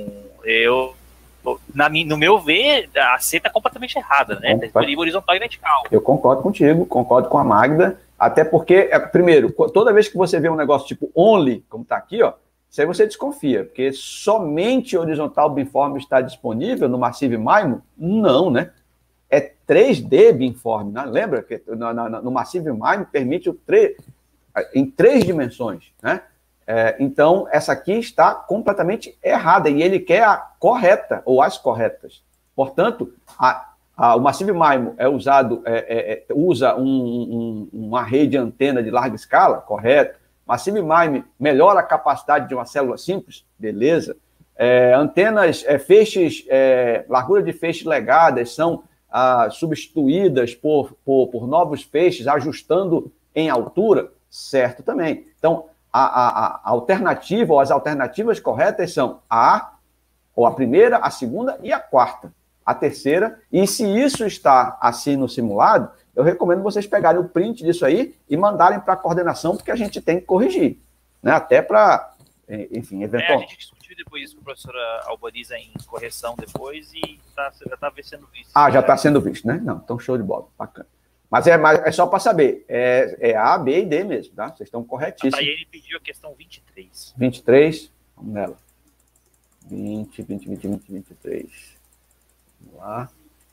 eu, na, no meu ver, a C está completamente errada, né? Está disponível horizontal e vertical. Eu concordo contigo, concordo com a Magda, até porque, é, primeiro, toda vez que você vê um negócio tipo only, como está aqui, ó, isso aí você desconfia, porque somente horizontal Beamform está disponível no Massive M I M O? Não, né? É três D Beamform, né? Lembra que no, no, no Massive M I M O permite o tre... em três dimensões, né? É, então, essa aqui está completamente errada, e ele quer a correta, ou as corretas. Portanto, a, a, o Massive M I M O é usado, é, é, é, usa um, um, uma rede de antena de larga escala, correto. Massive M I M O melhora a capacidade de uma célula simples, beleza. É, antenas, é, feixes, é, largura de feixes legadas são ah, substituídas por, por, por novos feixes, ajustando em altura, certo também. Então, a, a, a alternativa, ou as alternativas corretas são a, ou a primeira, a segunda e a quarta. A terceira, e se isso está assim no simulado, eu recomendo vocês pegarem o print disso aí e mandarem para a coordenação, porque a gente tem que corrigir, né? Até para, enfim, eventualmente. É, a gente discutiu depois isso com a professora Albaniza em correção depois e tá, já está sendo visto. Ah, já está sendo visto, né? Não, então show de bola, bacana. Mas é, é só para saber, é, é A, B e D mesmo, tá? Vocês estão corretíssimos. Aí ele pediu a questão vinte e três. vinte e três, vamos nela. vinte, vinte, vinte, vinte, vinte e três. Vamos lá.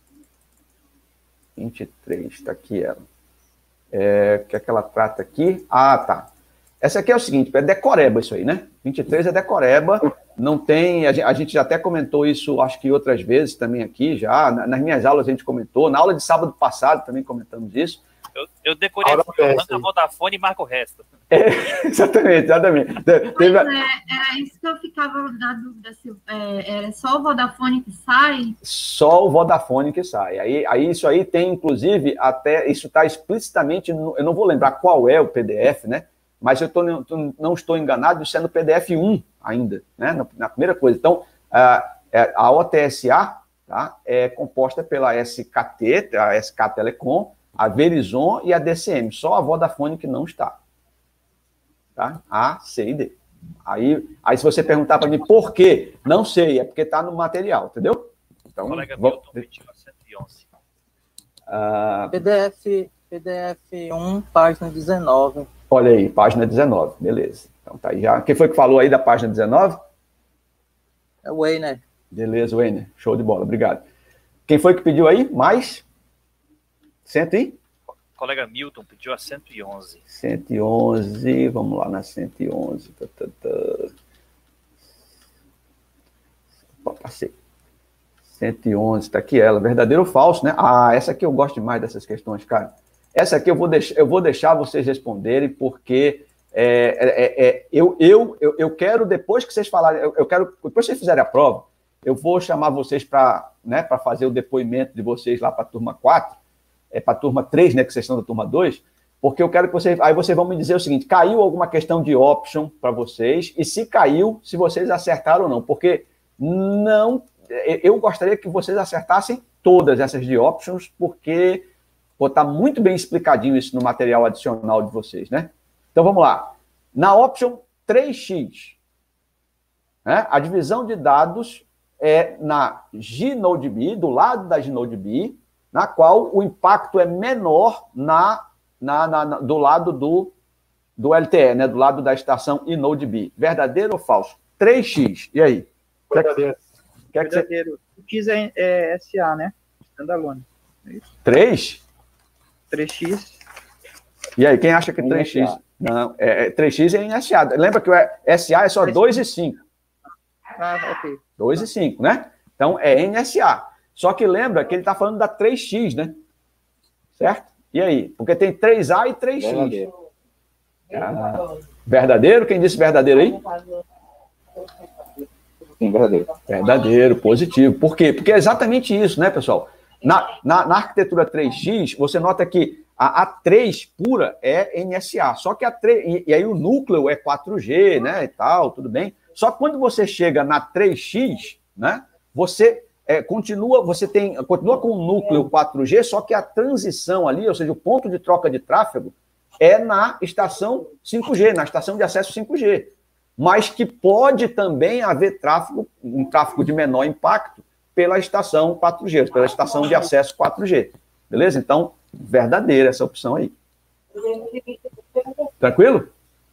vinte e três, está aqui ela. É, o que é que ela trata aqui? Ah, tá. Essa aqui é o seguinte, é decoreba isso aí, né? vinte e três é decoreba, não tem... A gente já até comentou isso, acho que outras vezes também aqui, já. Nas minhas aulas a gente comentou, na aula de sábado passado também comentamos isso. Eu, eu decorei a Vodafone e marco o resto. É, exatamente, exatamente. Pois é, era isso que eu ficava na dúvida, se é, é só o Vodafone que sai? Só o Vodafone que sai. Aí, aí isso aí tem, inclusive, até, isso está explicitamente, no, eu não vou lembrar qual é o P D F, né? Mas eu tô, não estou enganado, isso é no P D F um ainda, né? Na, na primeira coisa. Então, a, a O T S A, tá, é composta pela S K T, a S K Telecom, a Verizon e a D C M. Só a Vodafone que não está. Tá? A, C e D. Aí, aí se você perguntar para mim por quê, não sei, é porque está no material, entendeu? Então, O colega vamos- Milton pediu a cento e onze. ah, P D F, P D F um, página dezenove. olha aí, página dezenove, beleza. Então tá aí já. Quem foi que falou aí da página dezenove? É o Weiner. Beleza, Wenner. Show de bola, obrigado. Quem foi que pediu aí? Mais? Cento e? O colega Milton pediu a cento e onze. cento e onze, vamos lá na cento e onze. Tá, tá, tá. Opa, passei. cento e onze, tá aqui ela. Verdadeiro ou falso, né? Ah, essa aqui eu gosto demais dessas questões, cara. Essa aqui eu vou deixar, eu vou deixar vocês responderem, porque é, é, é, eu, eu, eu, eu quero, depois que vocês falarem, eu, eu quero, depois que vocês fizerem a prova, eu vou chamar vocês para, né, para fazer o depoimento de vocês lá para a turma quatro, é para a turma três, né, que vocês estão da turma dois, porque eu quero que vocês, aí vocês vão me dizer o seguinte, caiu alguma questão de option para vocês, e se caiu, se vocês acertaram ou não, porque não, eu gostaria que vocês acertassem todas essas de options, porque está muito bem explicadinho isso no material adicional de vocês, né? Então vamos lá. Na option três x, né, a divisão de dados é na GNodeB, do lado da GNodeB, na qual o impacto é menor na, na, na, na, do lado do, do L T E, né, do lado da estação INodeB. Verdadeiro ou falso? três x, e aí? Verdadeiro. Quer que você... Verdadeiro. O X é, é S A, né? Standalone. É isso? três? três x. E aí, quem acha que três x? Não, é, é, três x é N S A. Lembra que o S A é só dois e cinco. Ah, ok. dois e cinco, né? Então, é N S A. Só que lembra que ele está falando da três x, né? Certo? E aí? Porque tem três A e três x. Verdadeiro. Ah, verdadeiro? Quem disse verdadeiro aí? Sim, verdadeiro. Verdadeiro, positivo. Por quê? Porque é exatamente isso, né, pessoal? Na, na, na arquitetura três x, você nota que a, a três pura é N S A. Só que a três... E, e aí o núcleo é quatro G, né, e tal, tudo bem. Só que quando você chega na três x, né, você é, continua, você tem, continua com o núcleo quatro G, só que a transição ali, ou seja, o ponto de troca de tráfego, é na estação cinco G, na estação de acesso cinco G. Mas que pode também haver tráfego, um tráfego de menor impacto, pela estação quatro G, pela estação de acesso quatro G. Beleza? Então, verdadeira essa opção aí. Tranquilo?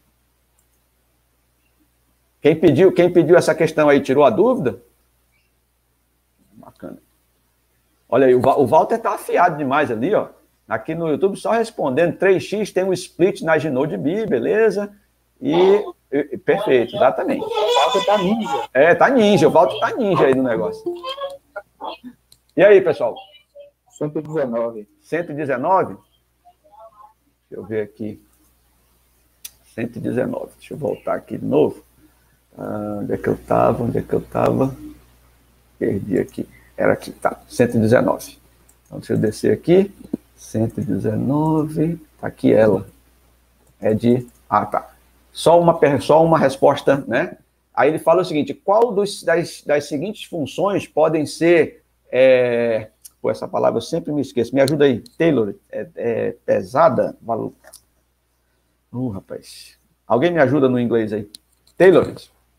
Quem pediu, quem pediu essa questão aí, tirou a dúvida? Bacana. Olha aí, o, o Walter tá afiado demais ali, ó. Aqui no YouTube, só respondendo. três x tem um split na GNodeB, beleza? E, e perfeito, exatamente. O Walter tá ninja. É, tá ninja. O Walter tá ninja aí no negócio. E aí, pessoal? cento e dezenove. cento e dezenove? Deixa eu ver aqui. cento e dezenove. Deixa eu voltar aqui de novo. Ah, onde é que eu estava? Onde é que eu estava? Perdi aqui. Era aqui, tá. cento e dezenove. Então, deixa eu descer aqui. cento e dezenove. Tá aqui ela. É de... Ah, tá. Só uma, só uma resposta, né? Aí ele fala o seguinte, qual dos, das, das seguintes funções podem ser... É... Pô, essa palavra eu sempre me esqueço. Me ajuda aí. Taylor, é, é pesada? Valor. Uh, rapaz. Alguém me ajuda no inglês aí. Taylor.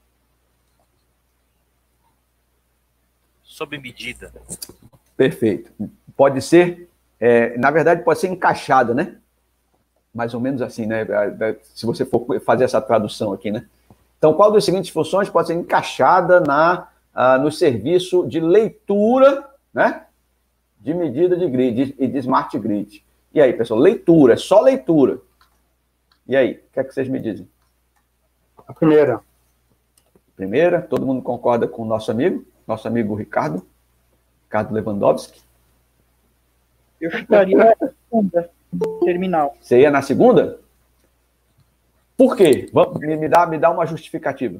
Sob medida. Perfeito. Pode ser, é, na verdade, pode ser encaixada, né? Mais ou menos assim, né? Se você for fazer essa tradução aqui, né? Então, qual das seguintes funções pode ser encaixada na, uh, no serviço de leitura, né? De medida de grid e de smart grid. E aí, pessoal? Leitura, só leitura. E aí, o que é que vocês me dizem? A primeira. Primeira, todo mundo concorda com o nosso amigo? Nosso amigo Ricardo? Ricardo Lewandowski? Eu chutaria a segunda, terminal. Você ia na segunda? Por quê? Vamos, me, dá, me dá uma justificativa.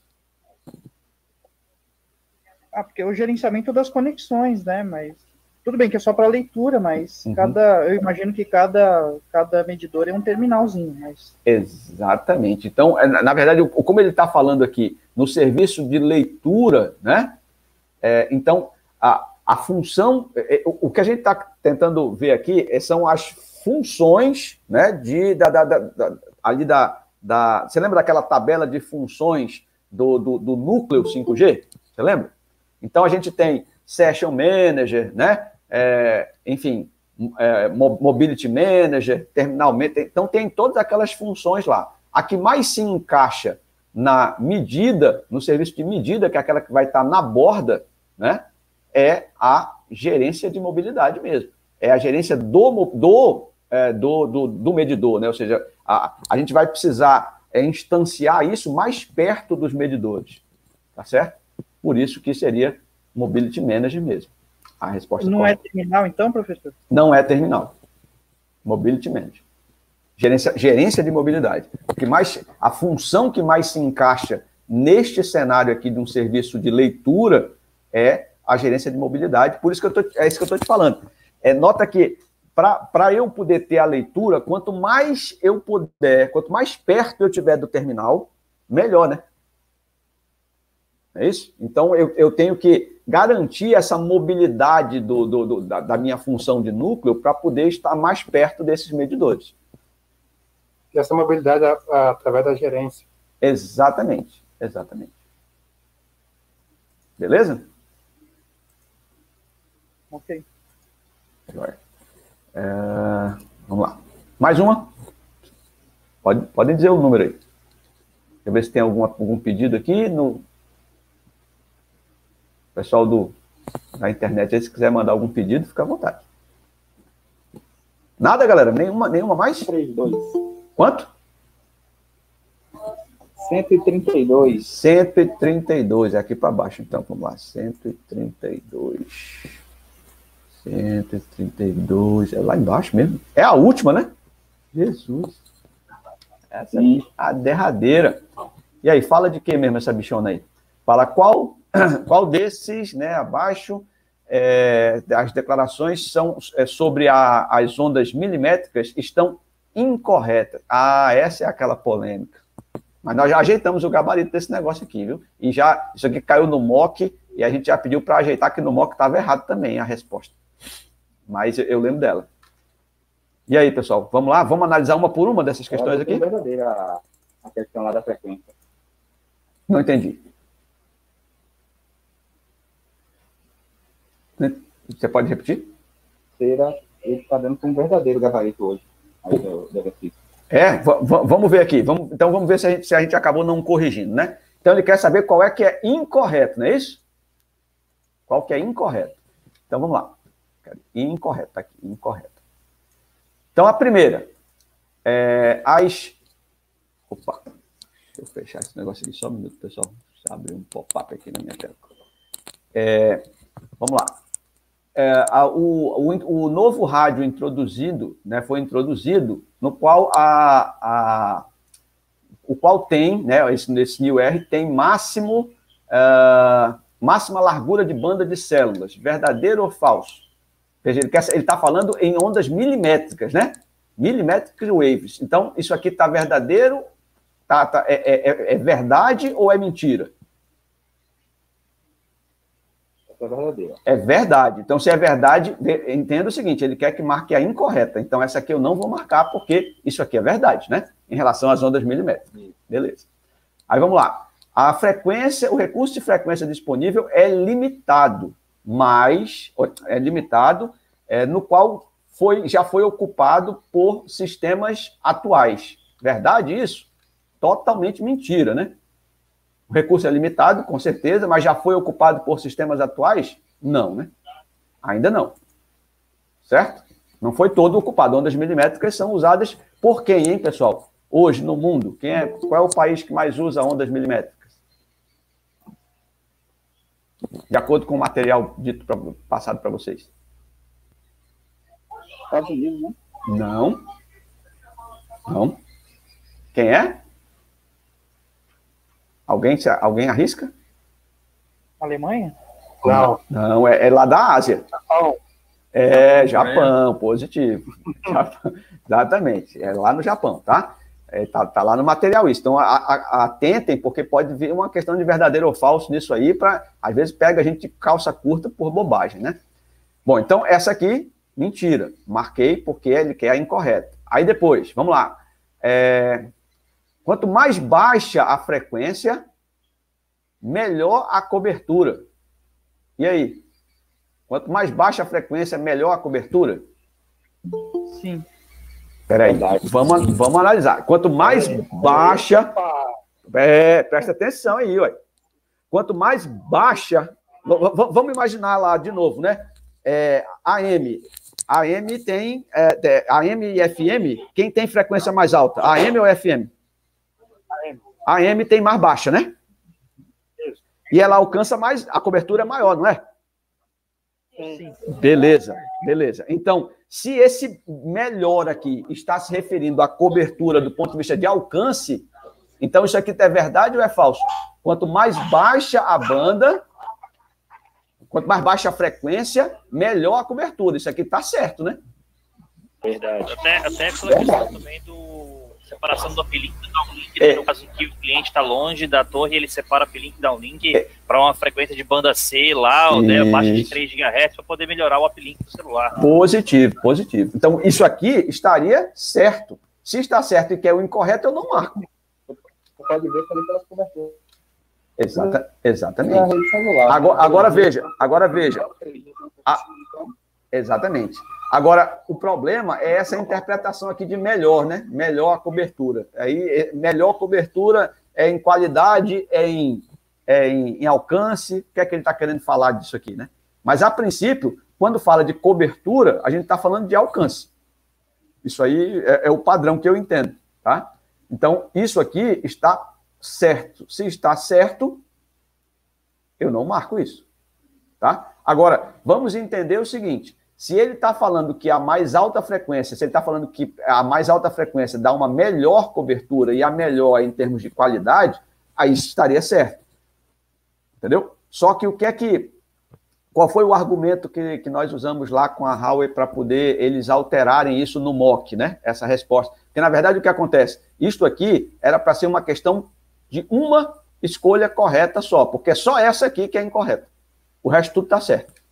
Ah, porque é o gerenciamento das conexões, né? Mas tudo bem que é só para leitura, mas Uhum. cada, eu imagino que cada, cada medidor é um terminalzinho. Mas... Exatamente. Então, é, na verdade, o- como ele está falando aqui, no serviço de leitura, né? É, então, a, a função, é, é, o, o que a gente está tentando ver aqui é, são as funções, né? De, da, da, da, da- ali da, da... Você lembra daquela tabela de funções do, do, do núcleo cinco G? Você lembra? Então, a gente tem Session Manager, né? É, enfim, é, Mobility Manager, Terminal Manager. Então, tem todas aquelas funções lá. A que mais se encaixa na medida, no serviço de medida, que é aquela que vai estar na borda, né? É a gerência de mobilidade mesmo. É a gerência do, do, é, do, do, do medidor, né? Ou seja, a, a gente vai precisar é, instanciar isso mais perto dos medidores, tá certo? Por isso que seria Mobility Manager mesmo. A resposta Não correta. é terminal, então, professor? Não é terminal. Mobility Manager. Gerência, gerência de mobilidade. O que mais, a função que mais se encaixa neste cenário aqui de um serviço de leitura é a gerência de mobilidade. Por isso que eu tô, é isso que eu estou te falando. É, nota que para eu poder ter a leitura, quanto mais eu puder, quanto mais perto eu tiver do terminal, melhor, né? É isso? Então, eu, eu tenho que garantir essa mobilidade do, do, do, da, da minha função de núcleo para poder estar mais perto desses medidores. E essa mobilidade é, é através da gerência. Exatamente, exatamente. Beleza? Ok. Agora, é, vamos lá. Mais uma? Pode, podem dizer o número aí. Deixa eu ver se tem algum, algum pedido aqui. No... Pessoal do, da internet, aí, se quiser mandar algum pedido, fica à vontade. Nada, galera? Nenhuma, nenhuma mais? três, dois. Quanto? cento e trinta e dois. cento e trinta e dois. É aqui para baixo, então. Vamos lá. cento e trinta e dois. cento e trinta e dois. É lá embaixo mesmo. É a última, né? Jesus. Essa é a derradeira. E aí, fala de que mesmo essa bichona aí? Fala qual, qual desses, né, abaixo, é, as declarações são é, sobre a, as ondas milimétricas estão incorretas. Ah, essa é aquela polêmica. Mas nós já ajeitamos o gabarito desse negócio aqui, viu? E já, isso aqui caiu no M O C e a gente já pediu para ajeitar que no M O C estava errado também a resposta. Mas eu, eu lembro dela. E aí, pessoal, vamos lá? Vamos analisar uma por uma dessas questões aqui? É verdadeira a, a questão lá da frequência. Não entendi. Você pode repetir? Será, ele está dando como verdadeiro o gabarito hoje. Aí eu, deve ser. É, vamos ver aqui. Vamos, então vamos ver se a, gente, se a gente acabou não corrigindo, né? Então ele quer saber qual é que é incorreto, não é isso? Qual que é incorreto? Então vamos lá. Incorreto, tá aqui, incorreto. Então a primeira, é, as... Opa, deixa eu fechar esse negócio aqui só um minuto, pessoal. Deixa eu abrir um pop-up aqui na minha tela. É, vamos lá. É, a, o, o, o novo rádio introduzido, né, foi introduzido, no qual a, a, o qual tem, né, esse, esse N I R tem máximo, uh, máxima largura de banda de células, verdadeiro ou falso? Veja, ele está falando em ondas milimétricas, né? Milimétricas waves. Então, isso aqui está verdadeiro, tá, tá, é, é, é verdade ou é mentira? É verdadeiro. É verdade. Então, se é verdade, entenda o seguinte, ele quer que marque a incorreta. Então, essa aqui eu não vou marcar, porque isso aqui é verdade, né? Em relação às ondas milimétricas. Beleza. Aí, vamos lá. A frequência, o recurso de frequência disponível é limitado, mas é limitado, é, no qual foi, já foi ocupado por sistemas atuais. Verdade isso? Totalmente mentira, né? O recurso é limitado, com certeza, mas já foi ocupado por sistemas atuais? Não, né? Ainda não. Certo? Não foi todo ocupado. Ondas milimétricas são usadas por quem, hein, pessoal? Hoje, no mundo, quem é, qual é o país que mais usa ondas milimétricas? De acordo com o material dito pra, passado para vocês. Estados Unidos, né? Não. Não. Quem é? Alguém, alguém arrisca? Alemanha? Não. Não, é, é lá da Ásia. Japão. É, Japão, positivo. Japão, exatamente. É lá no Japão, tá? É, tá, tá lá no material isso. Então, a, a, atentem, porque pode vir uma questão de verdadeiro ou falso nisso aí, para às vezes pega a gente de calça curta por bobagem, né? Bom, então essa aqui, mentira. Marquei porque ele quer a incorreta. Aí depois, vamos lá. É, Quanto mais baixa a frequência, melhor a cobertura. E aí? Quanto mais baixa a frequência, melhor a cobertura? Sim. Peraí, vamos, vamos analisar. Quanto mais baixa... É, presta atenção aí, ué. Quanto mais baixa... Vamos imaginar lá de novo, né? É, A M. A M tem... É, A M e F M, quem tem frequência mais alta? A M ou F M? A M tem mais baixa, né? E ela alcança mais... A cobertura é maior, não é? Sim. Beleza, beleza. Então, se esse melhor aqui está se referindo à cobertura do ponto de vista de alcance, então isso aqui é verdade ou é falso? Quanto mais baixa a banda, quanto mais baixa a frequência, melhor a cobertura. Isso aqui está certo, né? Verdade. Até, até pela questão também do separação do uplink e do downlink, né? No caso que o cliente está longe da torre, ele separa uplink e downlink é. para uma frequência de banda C lá, ou né, abaixo de três gigahertz, para poder melhorar o uplink do celular. Positivo, positivo. Então, isso aqui estaria certo. Se está certo e que é o incorreto, eu não marco. Você pode ver também pelas coberturas. Exata, exatamente. Agora, agora veja, agora veja. A, exatamente. Agora, o problema é essa interpretação aqui de melhor, né? Melhor a cobertura. Aí, melhor cobertura é em qualidade, é em, é em, em alcance. O que é que ele está querendo falar disso aqui, né? Mas, a princípio, quando fala de cobertura, a gente está falando de alcance. Isso aí é, é o padrão que eu entendo, tá? Então, isso aqui está certo. Se está certo, eu não marco isso, tá? Agora, vamos entender o seguinte. Se ele está falando que a mais alta frequência, se ele está falando que a mais alta frequência dá uma melhor cobertura e a melhor em termos de qualidade, aí estaria certo. Entendeu? Só que o que é que... Qual foi o argumento que, que nós usamos lá com a Huawei para poder eles alterarem isso no mock, né? Essa resposta. Porque, na verdade, o que acontece? Isto aqui era para ser uma questão de uma escolha correta só, porque é só essa aqui que é incorreta. O resto tudo está certo.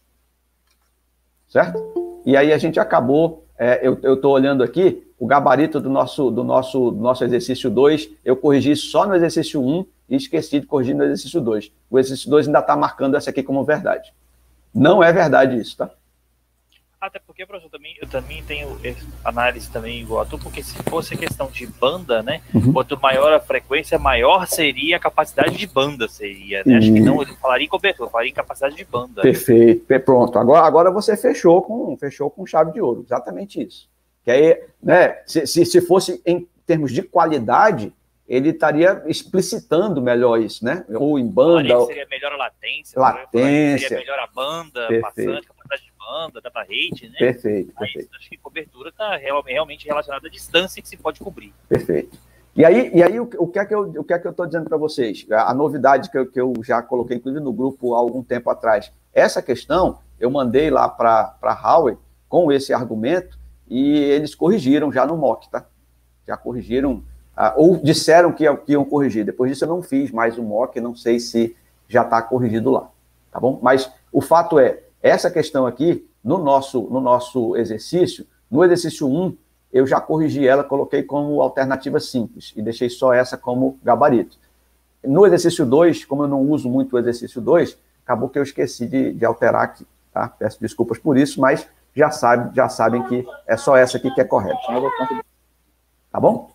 Certo? E aí a gente acabou, é, eu estou olhando aqui, o gabarito do nosso, do nosso, do nosso exercício dois, eu corrigi só no exercício um e esqueci de corrigir no exercício dois. O exercício dois ainda está marcando essa aqui como verdade. Não é verdade isso, tá? Até porque, professor, também, eu também tenho análise também igual a tu, porque se fosse questão de banda, né? Uhum. Quanto maior a frequência, maior seria a capacidade de banda, seria, né? Acho que não, ele falaria em cobertura, falaria em capacidade de banda. Perfeito, pronto. Agora, agora você fechou com, fechou com chave de ouro, exatamente isso. Que aí, né, se, se, se fosse em termos de qualidade, ele estaria explicitando melhor isso, né? Ou em banda. Ou... Seria melhor a latência, latência. Seria melhor a banda, Perfeito. Passante, capacidade de banda, data rate, né? Perfeito, Mas perfeito. acho que cobertura está realmente relacionada à distância que se pode cobrir. Perfeito. E aí, e aí o, o que é que eu o que é que eu estou dizendo para vocês? A, a novidade que eu, que eu já coloquei, inclusive, no grupo há algum tempo atrás. Essa questão eu mandei lá para a Huawei com esse argumento e eles corrigiram já no mock, tá? Já corrigiram... Uh, ou disseram que, que iam corrigir. Depois disso eu não fiz mais o mock, não sei se já está corrigido lá, tá bom? Mas o fato é, essa questão aqui, no nosso, no nosso exercício, no exercício um, eu já corrigi ela, coloquei como alternativa simples, e deixei só essa como gabarito. No exercício dois, como eu não uso muito o exercício dois, acabou que eu esqueci de, de alterar aqui, tá? Peço desculpas por isso, mas já, sabe, já sabem que é só essa aqui que é correta. Tá bom?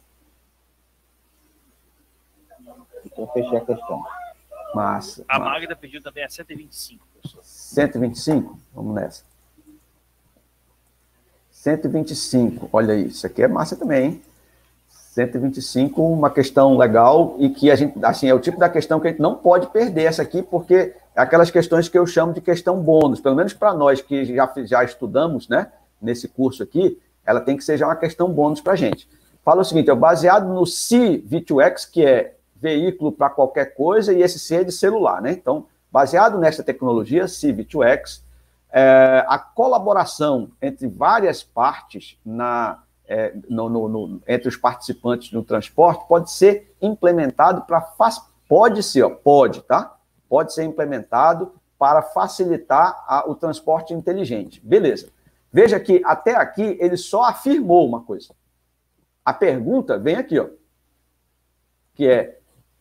Eu fechei a questão. Massa. A massa. Magda pediu também a cento e vinte e cinco, professor. cento e vinte e cinco? Vamos nessa. cento e vinte e cinco. Olha aí, isso aqui é massa também, hein? cento e vinte e cinco, uma questão legal e que a gente, assim, é o tipo da questão que a gente não pode perder essa aqui, porque é aquelas questões que eu chamo de questão bônus, pelo menos para nós que já, já estudamos, né, nesse curso aqui, ela tem que ser já uma questão bônus para a gente. Fala o seguinte, é baseado no C V dois X, que é veículo para qualquer coisa, e esse C é de celular, né? Então, baseado nessa tecnologia, C V dois X, é, a colaboração entre várias partes na, é, no, no, no, entre os participantes no transporte pode ser implementado para... Pode ser, ó, pode, tá? Pode ser implementado para facilitar a, o transporte inteligente. Beleza. Veja que até aqui ele só afirmou uma coisa. A pergunta vem aqui, ó. que é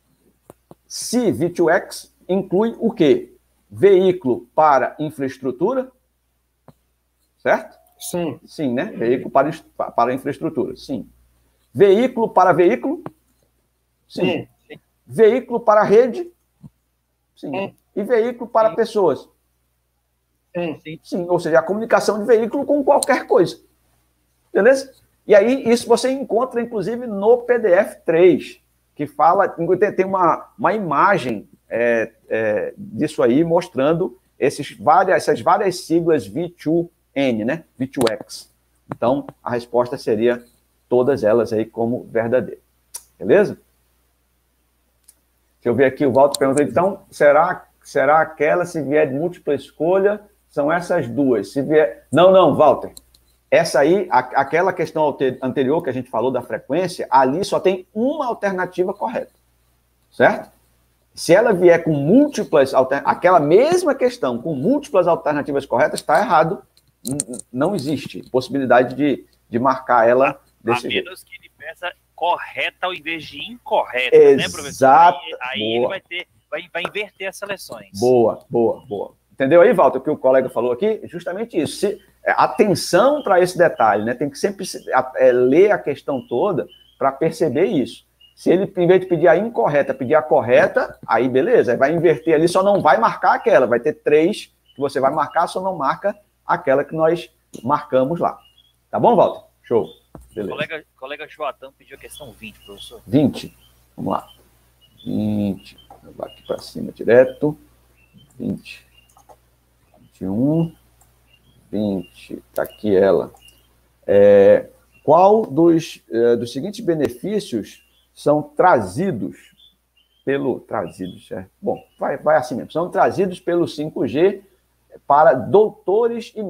C V dois X, inclui o quê? Veículo para infraestrutura, certo? Sim. Sim, né? Veículo para, para infraestrutura, sim. Veículo para veículo? Sim. Sim. Veículo para rede? Sim. Sim. E veículo para Sim. pessoas? Sim. Sim. Sim. Ou seja, a comunicação de veículo com qualquer coisa. Beleza? E aí, isso você encontra, inclusive, no P D F três, que fala, tem uma, uma imagem é, é, disso aí, mostrando esses várias, essas várias siglas V dois N, né? V dois X. Então, a resposta seria todas elas aí como verdadeira. Beleza? Deixa eu ver aqui, o Walter perguntou, então, será, será aquela, se vier de múltipla escolha, são essas duas? Se vier... Não, não, Walter. Essa aí, a, aquela questão anterior que a gente falou da frequência, ali só tem uma alternativa correta. Certo? Se ela vier com múltiplas, alter... aquela mesma questão com múltiplas alternativas corretas, está errado. Não existe possibilidade de, de marcar ela desse jeito. A menos que ele peça correta ao invés de incorreta, Exato. né, professor? Aí, aí ele vai, ter, vai, vai inverter as seleções. Boa, boa, boa. Entendeu aí, Walter, o que o colega falou aqui? Justamente isso. Se, atenção para esse detalhe, né? Tem que sempre é, ler a questão toda para perceber isso. Se ele, em vez de pedir a incorreta, pedir a correta, aí beleza, vai inverter ali, só não vai marcar aquela. Vai ter três que você vai marcar, só não marca aquela que nós marcamos lá. Tá bom, Walter? Show. Beleza. Colega, colega Joatão pediu a questão vinte, professor. vinte. Vamos lá. vinte. Vou aqui para cima direto. vinte. vinte e um. vinte. Está aqui ela. É, qual dos, é, dos seguintes benefícios são trazidos pelo... Trazidos, é, bom, vai, vai assim mesmo. São trazidos pelo cinco G para doutores e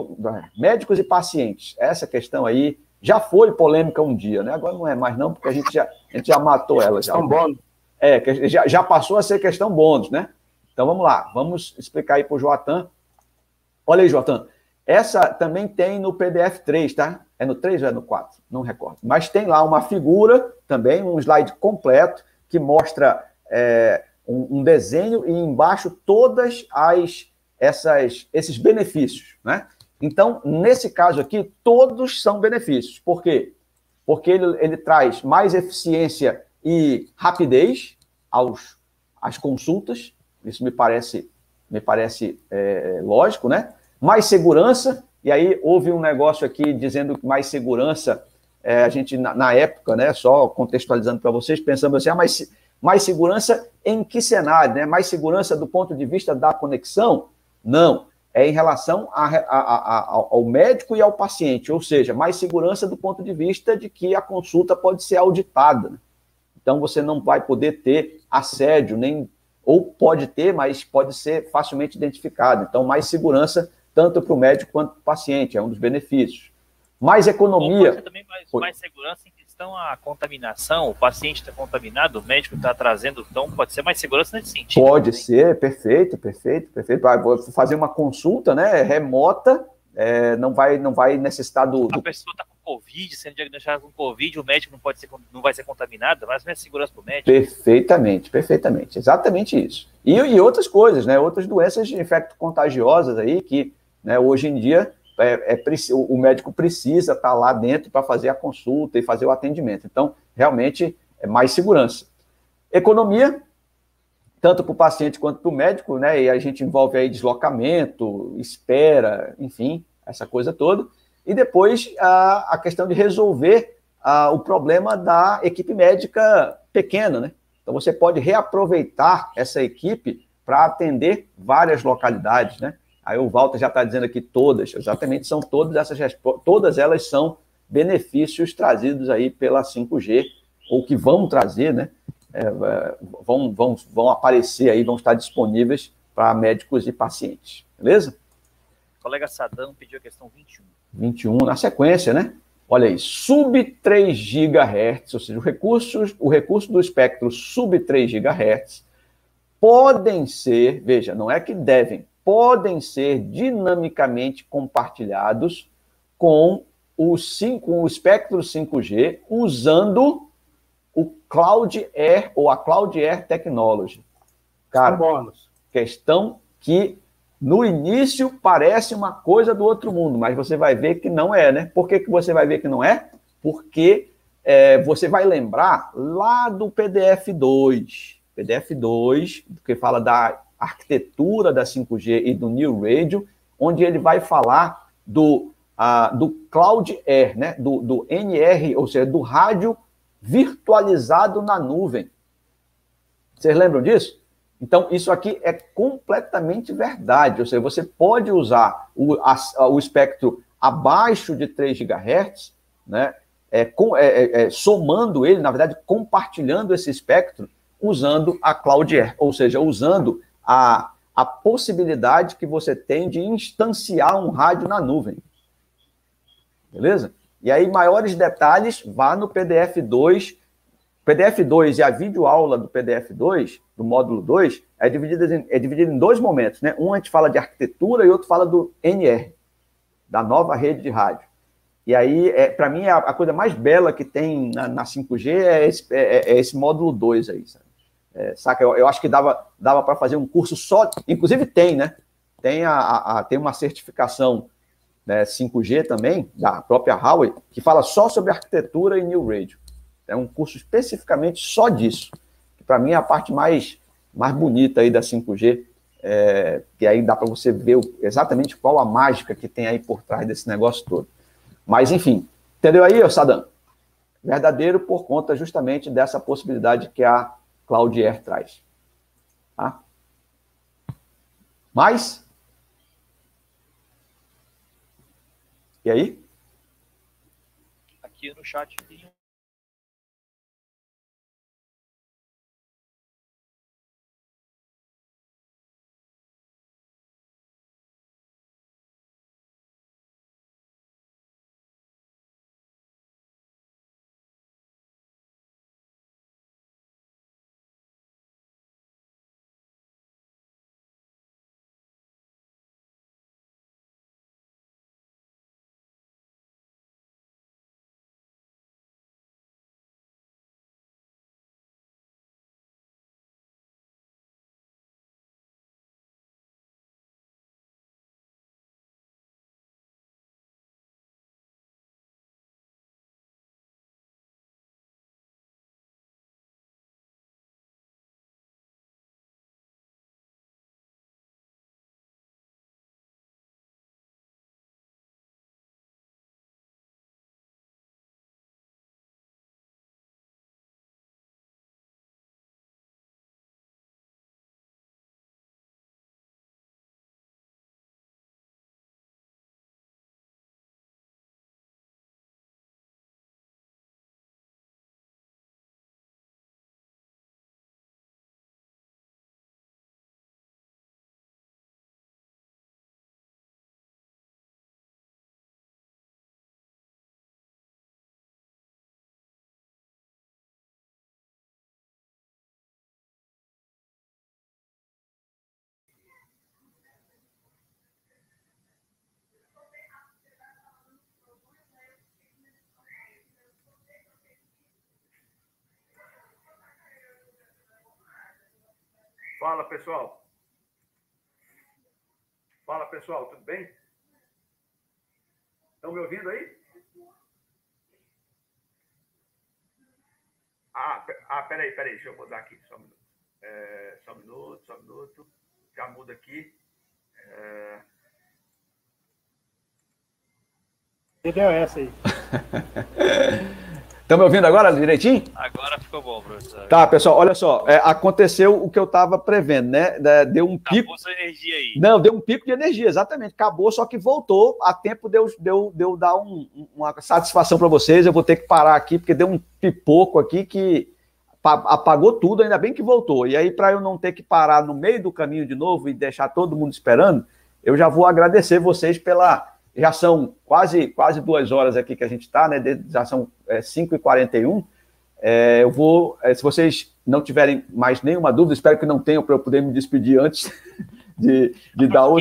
médicos e pacientes. Essa questão aí já foi polêmica um dia, né? Agora não é mais não, porque a gente já, a gente já matou ela. Já. Questão bônus. É, já, já passou a ser questão bônus, né? Então vamos lá, vamos explicar aí para o Joatan. Olha aí, Joatan, essa também tem no P D F três, tá? É no três ou é no quatro? Não recordo. Mas tem lá uma figura também, um slide completo, que mostra é, um, um desenho e embaixo todas as Essas, esses benefícios, né? Então, nesse caso aqui, todos são benefícios. Por quê? Porque ele, ele traz mais eficiência e rapidez aos, às consultas, isso me parece, me parece é, lógico, né? Mais segurança, e aí houve um negócio aqui dizendo que mais segurança, é, a gente, na, na época, né, só contextualizando para vocês, pensando assim, ah, mais, mais segurança em que cenário, né? Mais segurança do ponto de vista da conexão? Não, é em relação a, a, a, ao médico e ao paciente, ou seja, mais segurança do ponto de vista de que a consulta pode ser auditada. Né? Então, você não vai poder ter assédio, nem, ou pode ter, mas pode ser facilmente identificado. Então, mais segurança tanto para o médico quanto para o paciente, é um dos benefícios. Mais economia... Ou pode ser também mais, mais segurança em questão à contaminação, o paciente está contaminado, o médico está trazendo, então pode ser mais segurança nesse sentido. Pode também. ser, perfeito, perfeito, perfeito. Vai fazer uma consulta, né, remota, é, não, vai, não vai necessitar do... do... A pessoa está com Covid, sendo diagnosticada com Covid, o médico não, pode ser, não vai ser contaminado, mas não é segurança para o médico. Perfeitamente, perfeitamente, exatamente isso. E, e outras coisas, né, outras doenças infecto-contagiosas aí, que né, hoje em dia... É, é, o médico precisa estar lá dentro para fazer a consulta e fazer o atendimento. Então, realmente, é mais segurança. Economia, tanto para o paciente quanto para o médico, né? E a gente envolve aí deslocamento, espera, enfim, essa coisa toda. E depois a, a questão de resolver a, o problema da equipe médica pequena, né? Então, você pode reaproveitar essa equipe para atender várias localidades, né? Aí o Walter já está dizendo aqui todas, exatamente, são todas essas respostas, todas elas são benefícios trazidos aí pela cinco G, ou que vão trazer, né? É, vão, vão, vão aparecer aí, vão estar disponíveis para médicos e pacientes, beleza? O colega Sadam pediu a questão vinte e um. vinte e um, na sequência, né? Olha aí, sub três gigahertz, ou seja, o recurso, o recurso do espectro sub três gigahertz podem ser, veja, não é que devem, podem ser dinamicamente compartilhados com o, cinco, o espectro cinco G usando o Cloud Air ou a Cloud Air Technology. Cara, questão que no início parece uma coisa do outro mundo, mas você vai ver que não é, né? Por que, que você vai ver que não é? Porque é, você vai lembrar lá do P D F dois. P D F dois, que fala da arquitetura da cinco G e do New Radio, onde ele vai falar do, uh, do Cloud Air, né? do, do N R, ou seja, do rádio virtualizado na nuvem. Vocês lembram disso? Então, isso aqui é completamente verdade. Ou seja, você pode usar o, a, o espectro abaixo de três gigahertz, né? É, com, é, é, somando ele, na verdade, compartilhando esse espectro, usando a Cloud Air, ou seja, usando a, a possibilidade que você tem de instanciar um rádio na nuvem. Beleza? E aí, maiores detalhes, vá no P D F dois. P D F dois e a videoaula do P D F dois, do módulo dois, é dividida em, é dividida em dois momentos, né? Um a gente fala de arquitetura e outro fala do N R, da nova rede de rádio. E aí, é, para mim, a, a coisa mais bela que tem na, na cinco G é esse, é, é esse módulo dois aí, sabe? É, saca? Eu, eu acho que dava, dava para fazer um curso só, inclusive tem, né? Tem, a, a, tem uma certificação, né, cinco G também, da própria Huawei, que fala só sobre arquitetura e New Radio. É um curso especificamente só disso, que para mim é a parte mais, mais bonita aí da cinco G, é, que aí dá para você ver o, exatamente qual a mágica que tem aí por trás desse negócio todo. Mas, enfim, entendeu aí, Sadam? Verdadeiro por conta justamente dessa possibilidade que a Cloud Air traz. Tá? Mais? E aí? Aqui no chat tem um. Fala, pessoal. Fala, pessoal, tudo bem? Estão me ouvindo aí? Ah, ah peraí, peraí, deixa eu mudar aqui, só um minuto. É, só um minuto, só um minuto. Já muda aqui. É... Que deu essa aí? Estão me ouvindo agora direitinho? Agora ficou bom, professor. Tá, pessoal, olha só, é, aconteceu o que eu estava prevendo, né? Deu um pico. Acabou sua energia aí. Não, deu um pico de energia, exatamente. Acabou, só que voltou a tempo de eu, de eu, de eu dar um, uma satisfação para vocês. Eu vou ter que parar aqui, porque deu um pipoco aqui que apagou tudo, ainda bem que voltou. E aí, para eu não ter que parar no meio do caminho de novo e deixar todo mundo esperando, eu já vou agradecer vocês pela. Já são quase, quase duas horas aqui que a gente está, né? Já são é, cinco e quarenta e um. É, eu vou, é, se vocês não tiverem mais nenhuma dúvida, espero que não tenham para eu poder me despedir antes de, de dar outro. Querer,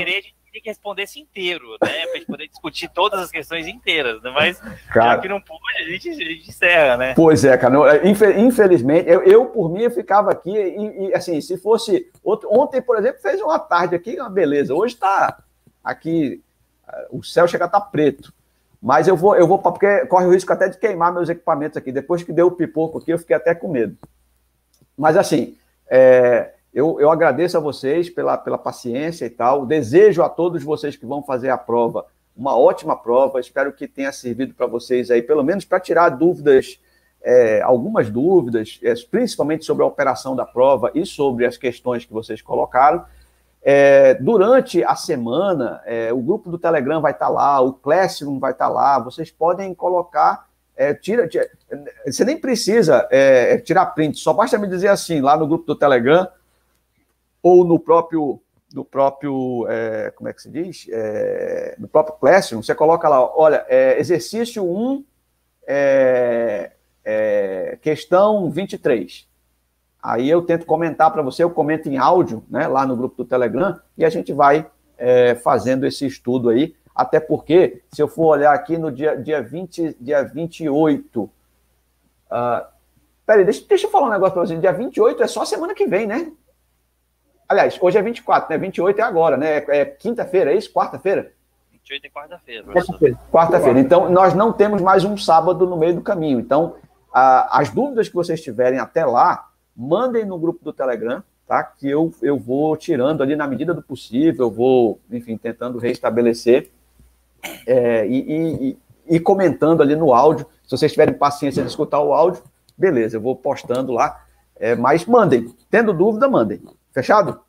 queria que respondesse inteiro, né? Pra gente poder discutir todas as questões inteiras, né? Mas Cara, já que não pôde, a gente, a gente encerra, né? Pois é, cara. Infelizmente, eu, eu por mim, eu ficava aqui e, e, assim, se fosse... Outro, ontem, por exemplo, fez uma tarde aqui, uma beleza. Hoje tá aqui, o céu chega a estar preto. Mas eu vou, eu vou, porque corre o risco até de queimar meus equipamentos aqui. Depois que deu o pipoco aqui, eu fiquei até com medo. Mas assim, é, eu, eu agradeço a vocês pela, pela paciência e tal. Desejo a todos vocês que vão fazer a prova uma ótima prova. Espero que tenha servido para vocês aí, pelo menos para tirar dúvidas, é, algumas dúvidas, é, principalmente sobre a operação da prova e sobre as questões que vocês colocaram. É, durante a semana, é, o grupo do Telegram vai estar lá, o Classroom vai estar lá, vocês podem colocar, é, tira, tira, você nem precisa é, tirar print, só basta me dizer assim, lá no grupo do Telegram, ou no próprio, no próprio é, como é que se diz? É, no próprio Classroom, você coloca lá, olha, é, exercício um, é, é, questão vinte e três. Aí eu tento comentar para você, eu comento em áudio, né, lá no grupo do Telegram, e a gente vai é, fazendo esse estudo aí, até porque, se eu for olhar aqui no dia, dia, vinte, dia vinte e oito... Uh, peraí, deixa, deixa eu falar um negócio para você, dia vinte e oito é só semana que vem, né? Aliás, hoje é vinte e quatro, né? vinte e oito é agora, né? É, é quinta-feira, é isso? Quarta-feira? vinte e oito é quarta-feira. Quarta-feira. Quarta-feira. Então, nós não temos mais um sábado no meio do caminho. Então, uh, as dúvidas que vocês tiverem até lá, mandem no grupo do Telegram, tá? Que eu, eu vou tirando ali na medida do possível, eu vou, enfim, tentando restabelecer é, e, e, e comentando ali no áudio. Se vocês tiverem paciência de escutar o áudio, beleza, eu vou postando lá. É, mas mandem. Tendo dúvida, mandem. Fechado?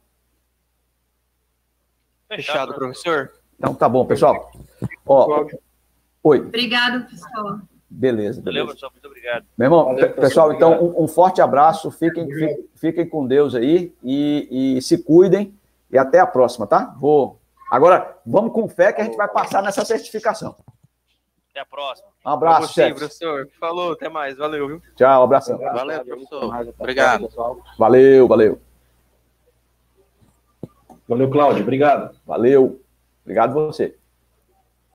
Fechado, professor. Então tá bom, pessoal. Ó, oi. Obrigado, pessoal. Beleza, beleza. Valeu, pessoal. Muito obrigado. Meu irmão, Valeu, pessoal, obrigado. então um, um forte abraço, fiquem, fiquem, fiquem com Deus aí e, e se cuidem e até a próxima, tá? Vou. Agora, vamos com fé que a gente vai passar nessa certificação. Até a próxima. Um abraço, Sim, chefe. professor. Falou, até mais. Valeu, viu? Tchau, abração. Valeu, professor. Obrigado. Valeu, valeu. Valeu, Cláudio. Obrigado. Valeu. Obrigado você.